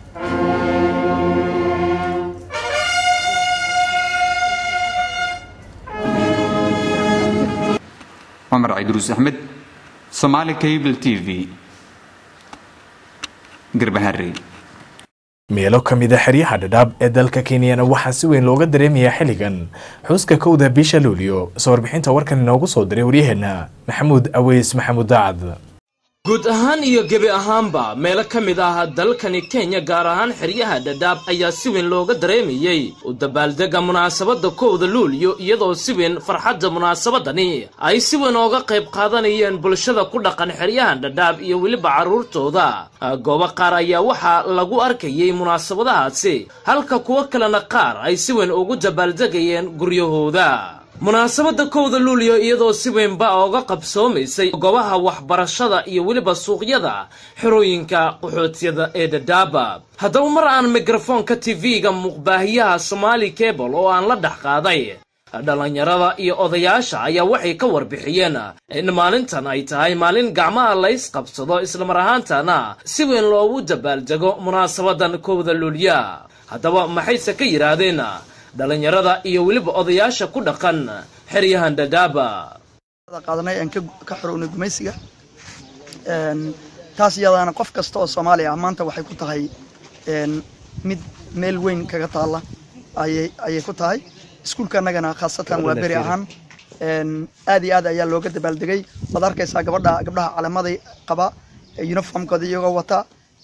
C: عمر عيدروس أحمد Somali Cable TV قربهاري
A: meelo ka mid ah xeryaha dhadhaab ee dalka Kenya waxaa si weyn looga dareemayaa xilligan xuska kowda bisha Luulyo soo warbixinta warkan inoogu soo diray waryaheena Maxamuud Aweys Maxamuud Daacad
H: guud ahaan iyo gabi ahaanba meelo ka mid ah dalkani Kenya gaar ahaan xeryaha dhadhaab ayaa si weyn looga dareemayay u dabaaldega munaasabada kowda Luulyo iyadoo si weyn farxadda munaasabadani ay si weyn uga qayb qaadanayeen bulshada ku dhaqan xeryaha dhadhaab iyo waliba caruurtooda goobo qaar ayaa waxa lagu arkayay munaasabadahaasi halka kuwa kalena qaar ay si weyn ugu dabaaldegayeen guryahooda munaasabada kowda Luulyo iyadoo si weyn ba uga qabsoomaysay goobaha waxbarashada iyo waliba suuqyada xirooyinka qaxootiyada ee Dhadhaab haddaba mar aan mikrofoonka TV-ga muqbaahiyaha Somali Cable oo aan la dhaxqaaday dhalinyarada iyo odayaasha ayaa waxay ka warbixiyeen in maalintan ay tahay maalin gacmaha la isqabsado isla mar ahaantana si weyn loogu dabaaldego munaasabadan kowda Luulyo haddaba maxay ka yiraahdeen dhalinyarada iyo waliba odayaasha ku dhaqan xeryahan Dhadhaab
I: qaadanay aan ka xorownay gumaysiga taas iyadana qof kasta oo Soomaali ah maanta waxay ku tahay mid meel weyn kaga taala ayay ku tahay iskuulka anagana khaasatan waa bari ahaan aad iyo aad ayaa looga dabaaldegay wad arkaysaa gabdhaha calaamaday qaba uniformkooda iyagoo wata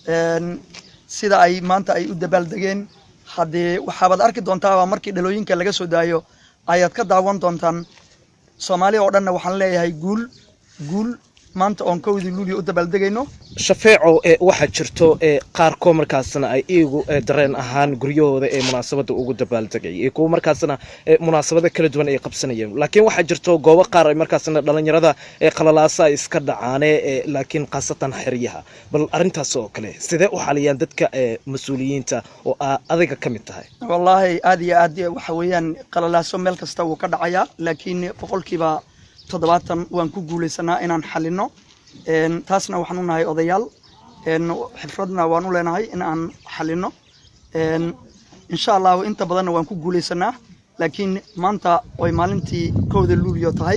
I: sida ay maanta ay u dabaaldegeen haddii waxaad arki doontaa markii dhalooyinka laga soo daayo ayaad ka daawan doontaan Soomaaliya oo dhan waxaan leeyahay guul maanta on kowdi Luulyo u dabaaldegayno
H: shafeeco waxa jirto qaar ko markaasna ay iigu dareen ahaan guryahooda ee munaasabada ugu dabaaldegay kuwa markaasna munaasabada kala duwan ay qabsanayeen laakiin waxa jirto goobo qaar ay markaasna dhalinyarada qalalaasa iska dhacaan laakiin qaasatan xeryaha bal arintaas oo kale sidee u xaliyaan dadka mas'uuliyiinta oo adiga kamid tahay
I: wallahi aad iyo aad waxa weeyaan qalalaaso meel kasta uu ka dhacaya laakiin boqolkiiba 70 waan ku guuleysanaa inaan xalino taasna waxaan u nahay odayaal xirfadna waan u leenahay in aan xalino insha Allah inta badan waan ku guuleysanaa laakiin maanta way maalintii kowda Luulyo tahay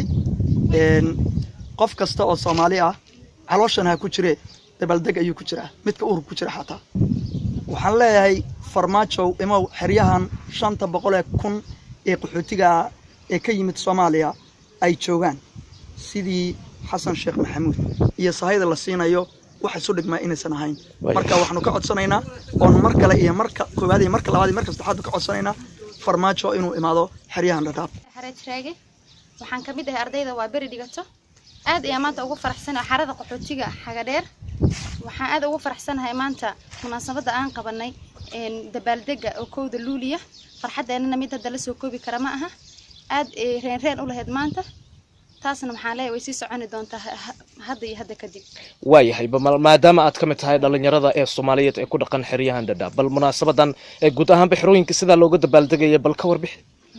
I: qof kasta oo Soomaali ah calooshan ha ku jire dabaaldeg ayuu ku jiraa midka uur ku jira xataa waxaan leeyahay farmaajo imo xeryahan 500,000 ee qaxootiga ee ka yimid Soomaaliya ay joogaan sidii Xasan Sheekh Maxamuud iyo sahayda la siinayo waxa soo dhigma inaysan ahayn marka waxaanu ka codsanaynaa oo mar kale iyo marka koowaad iyo marka labaad iyo marka saddexaad ka codsanaynaa farmaajo inuu imaado xeryahan Dhadhaab
J: xareejreege waxaan ka mid ahay ardayda waa bari dhigato aad iyo maanta ugu faraxsanahay xarada qaxootiga xaga dheer waxaan aad ugu faraxsanahay maanta munaasabada aan qabanay dabaaldega oo kowda Luulyo farxadeena mid hadda la soo koobi kara ma aha aad reen u lahayd maanta taasna waxaan leeyahay way sii soconi doontaa hadda iyo hadda kadib
H: waayahay maadaama aad ka mid tahay dhalinyarada ee Soomaaliyeed ee ku dhaqan xeryahan Dhadhaab bal munaasabadan guud ahaan xirooyinka sida looga dabaaldegay bal ka warbixin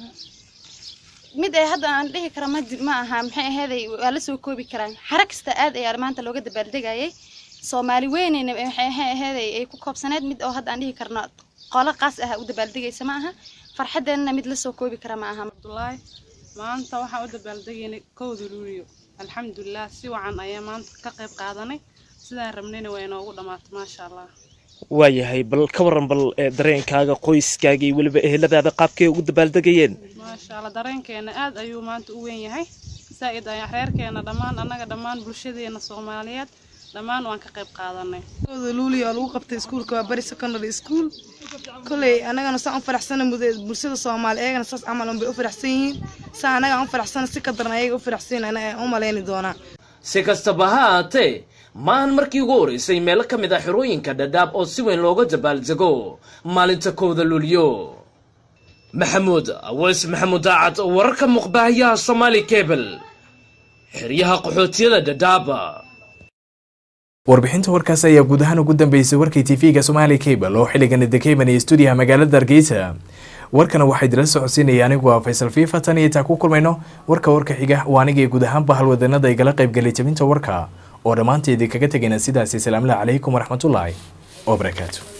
J: mid hadda aan dhihi kara ma aha maxay ahaday waa la soo koobi karaan xarakasta aad ay maanta looga dabaaldegayay Soomaali weynayna maxay ahaday ay ku koobsaneed mid oo hadda aan dhihi karno qolo qaas ah u dabaaldegaysa ma aha farxadeena mid la soo koobi kara ma aha
K: Abdullaahi maanta waxa u dabaaldegaynay kowda Luulyo alxamdulillah si wacan ayaa maanta ka qayb qaadanay sidaan rabnayna way inoogu dhamaatay ma sha Allah
H: waayahay bal ka waran bal dareenkaaga qoyskaaga iyo waliba eheladaada qaabkay ugu dabaaldegayeen
K: ma sha Allah dareenkeena aad ayuu maanta u weyn yahay saa'id ayaa reerkeena dhamaan anaga dhamaan bulshadeena Soomaaliyeed dhamaan waan ka qayb qaadanay
M: kowda Luulyo lagu qabtay iskuulka waa bari secondary school kulay anagana saan faraxsanahay bulshada Soomaaliyeed ayagana saas amal bay u faraxsan yihiin saan anaga aan faraxsanahay si ka daran ayaga u faraxsan anaa u maleeyni doona
H: si kastaba ha ahaatee maan markii ugu horeysay meel ka mid ah xirooyinka Dhadhaab oo si weyn looga dabaaldego maalinta kowda Luulyo maxamuud aweys maxamuud daacad wararka muqbaahiyaha Somali Cable xeryaha qaxootiyada Dadaaba.
A: warbixinta warkaas ayaa guud ahaan ugu dambeysay warkii TV-ga Somali Cable oo xiligan dekeeman ee studio magaalada Hargeysa. warkana waxay dila socodsiinayaan anigu waa Faisal Fifa tan iyo taa ku kulmayno warka xiga waa aniga guud ahaan bahalwadanada igala qayb galay jabinta warka oo dhamaanteedii kaga tagayna sidaas. Assalaamu alaykum wa rahmatullahi wa barakatuh.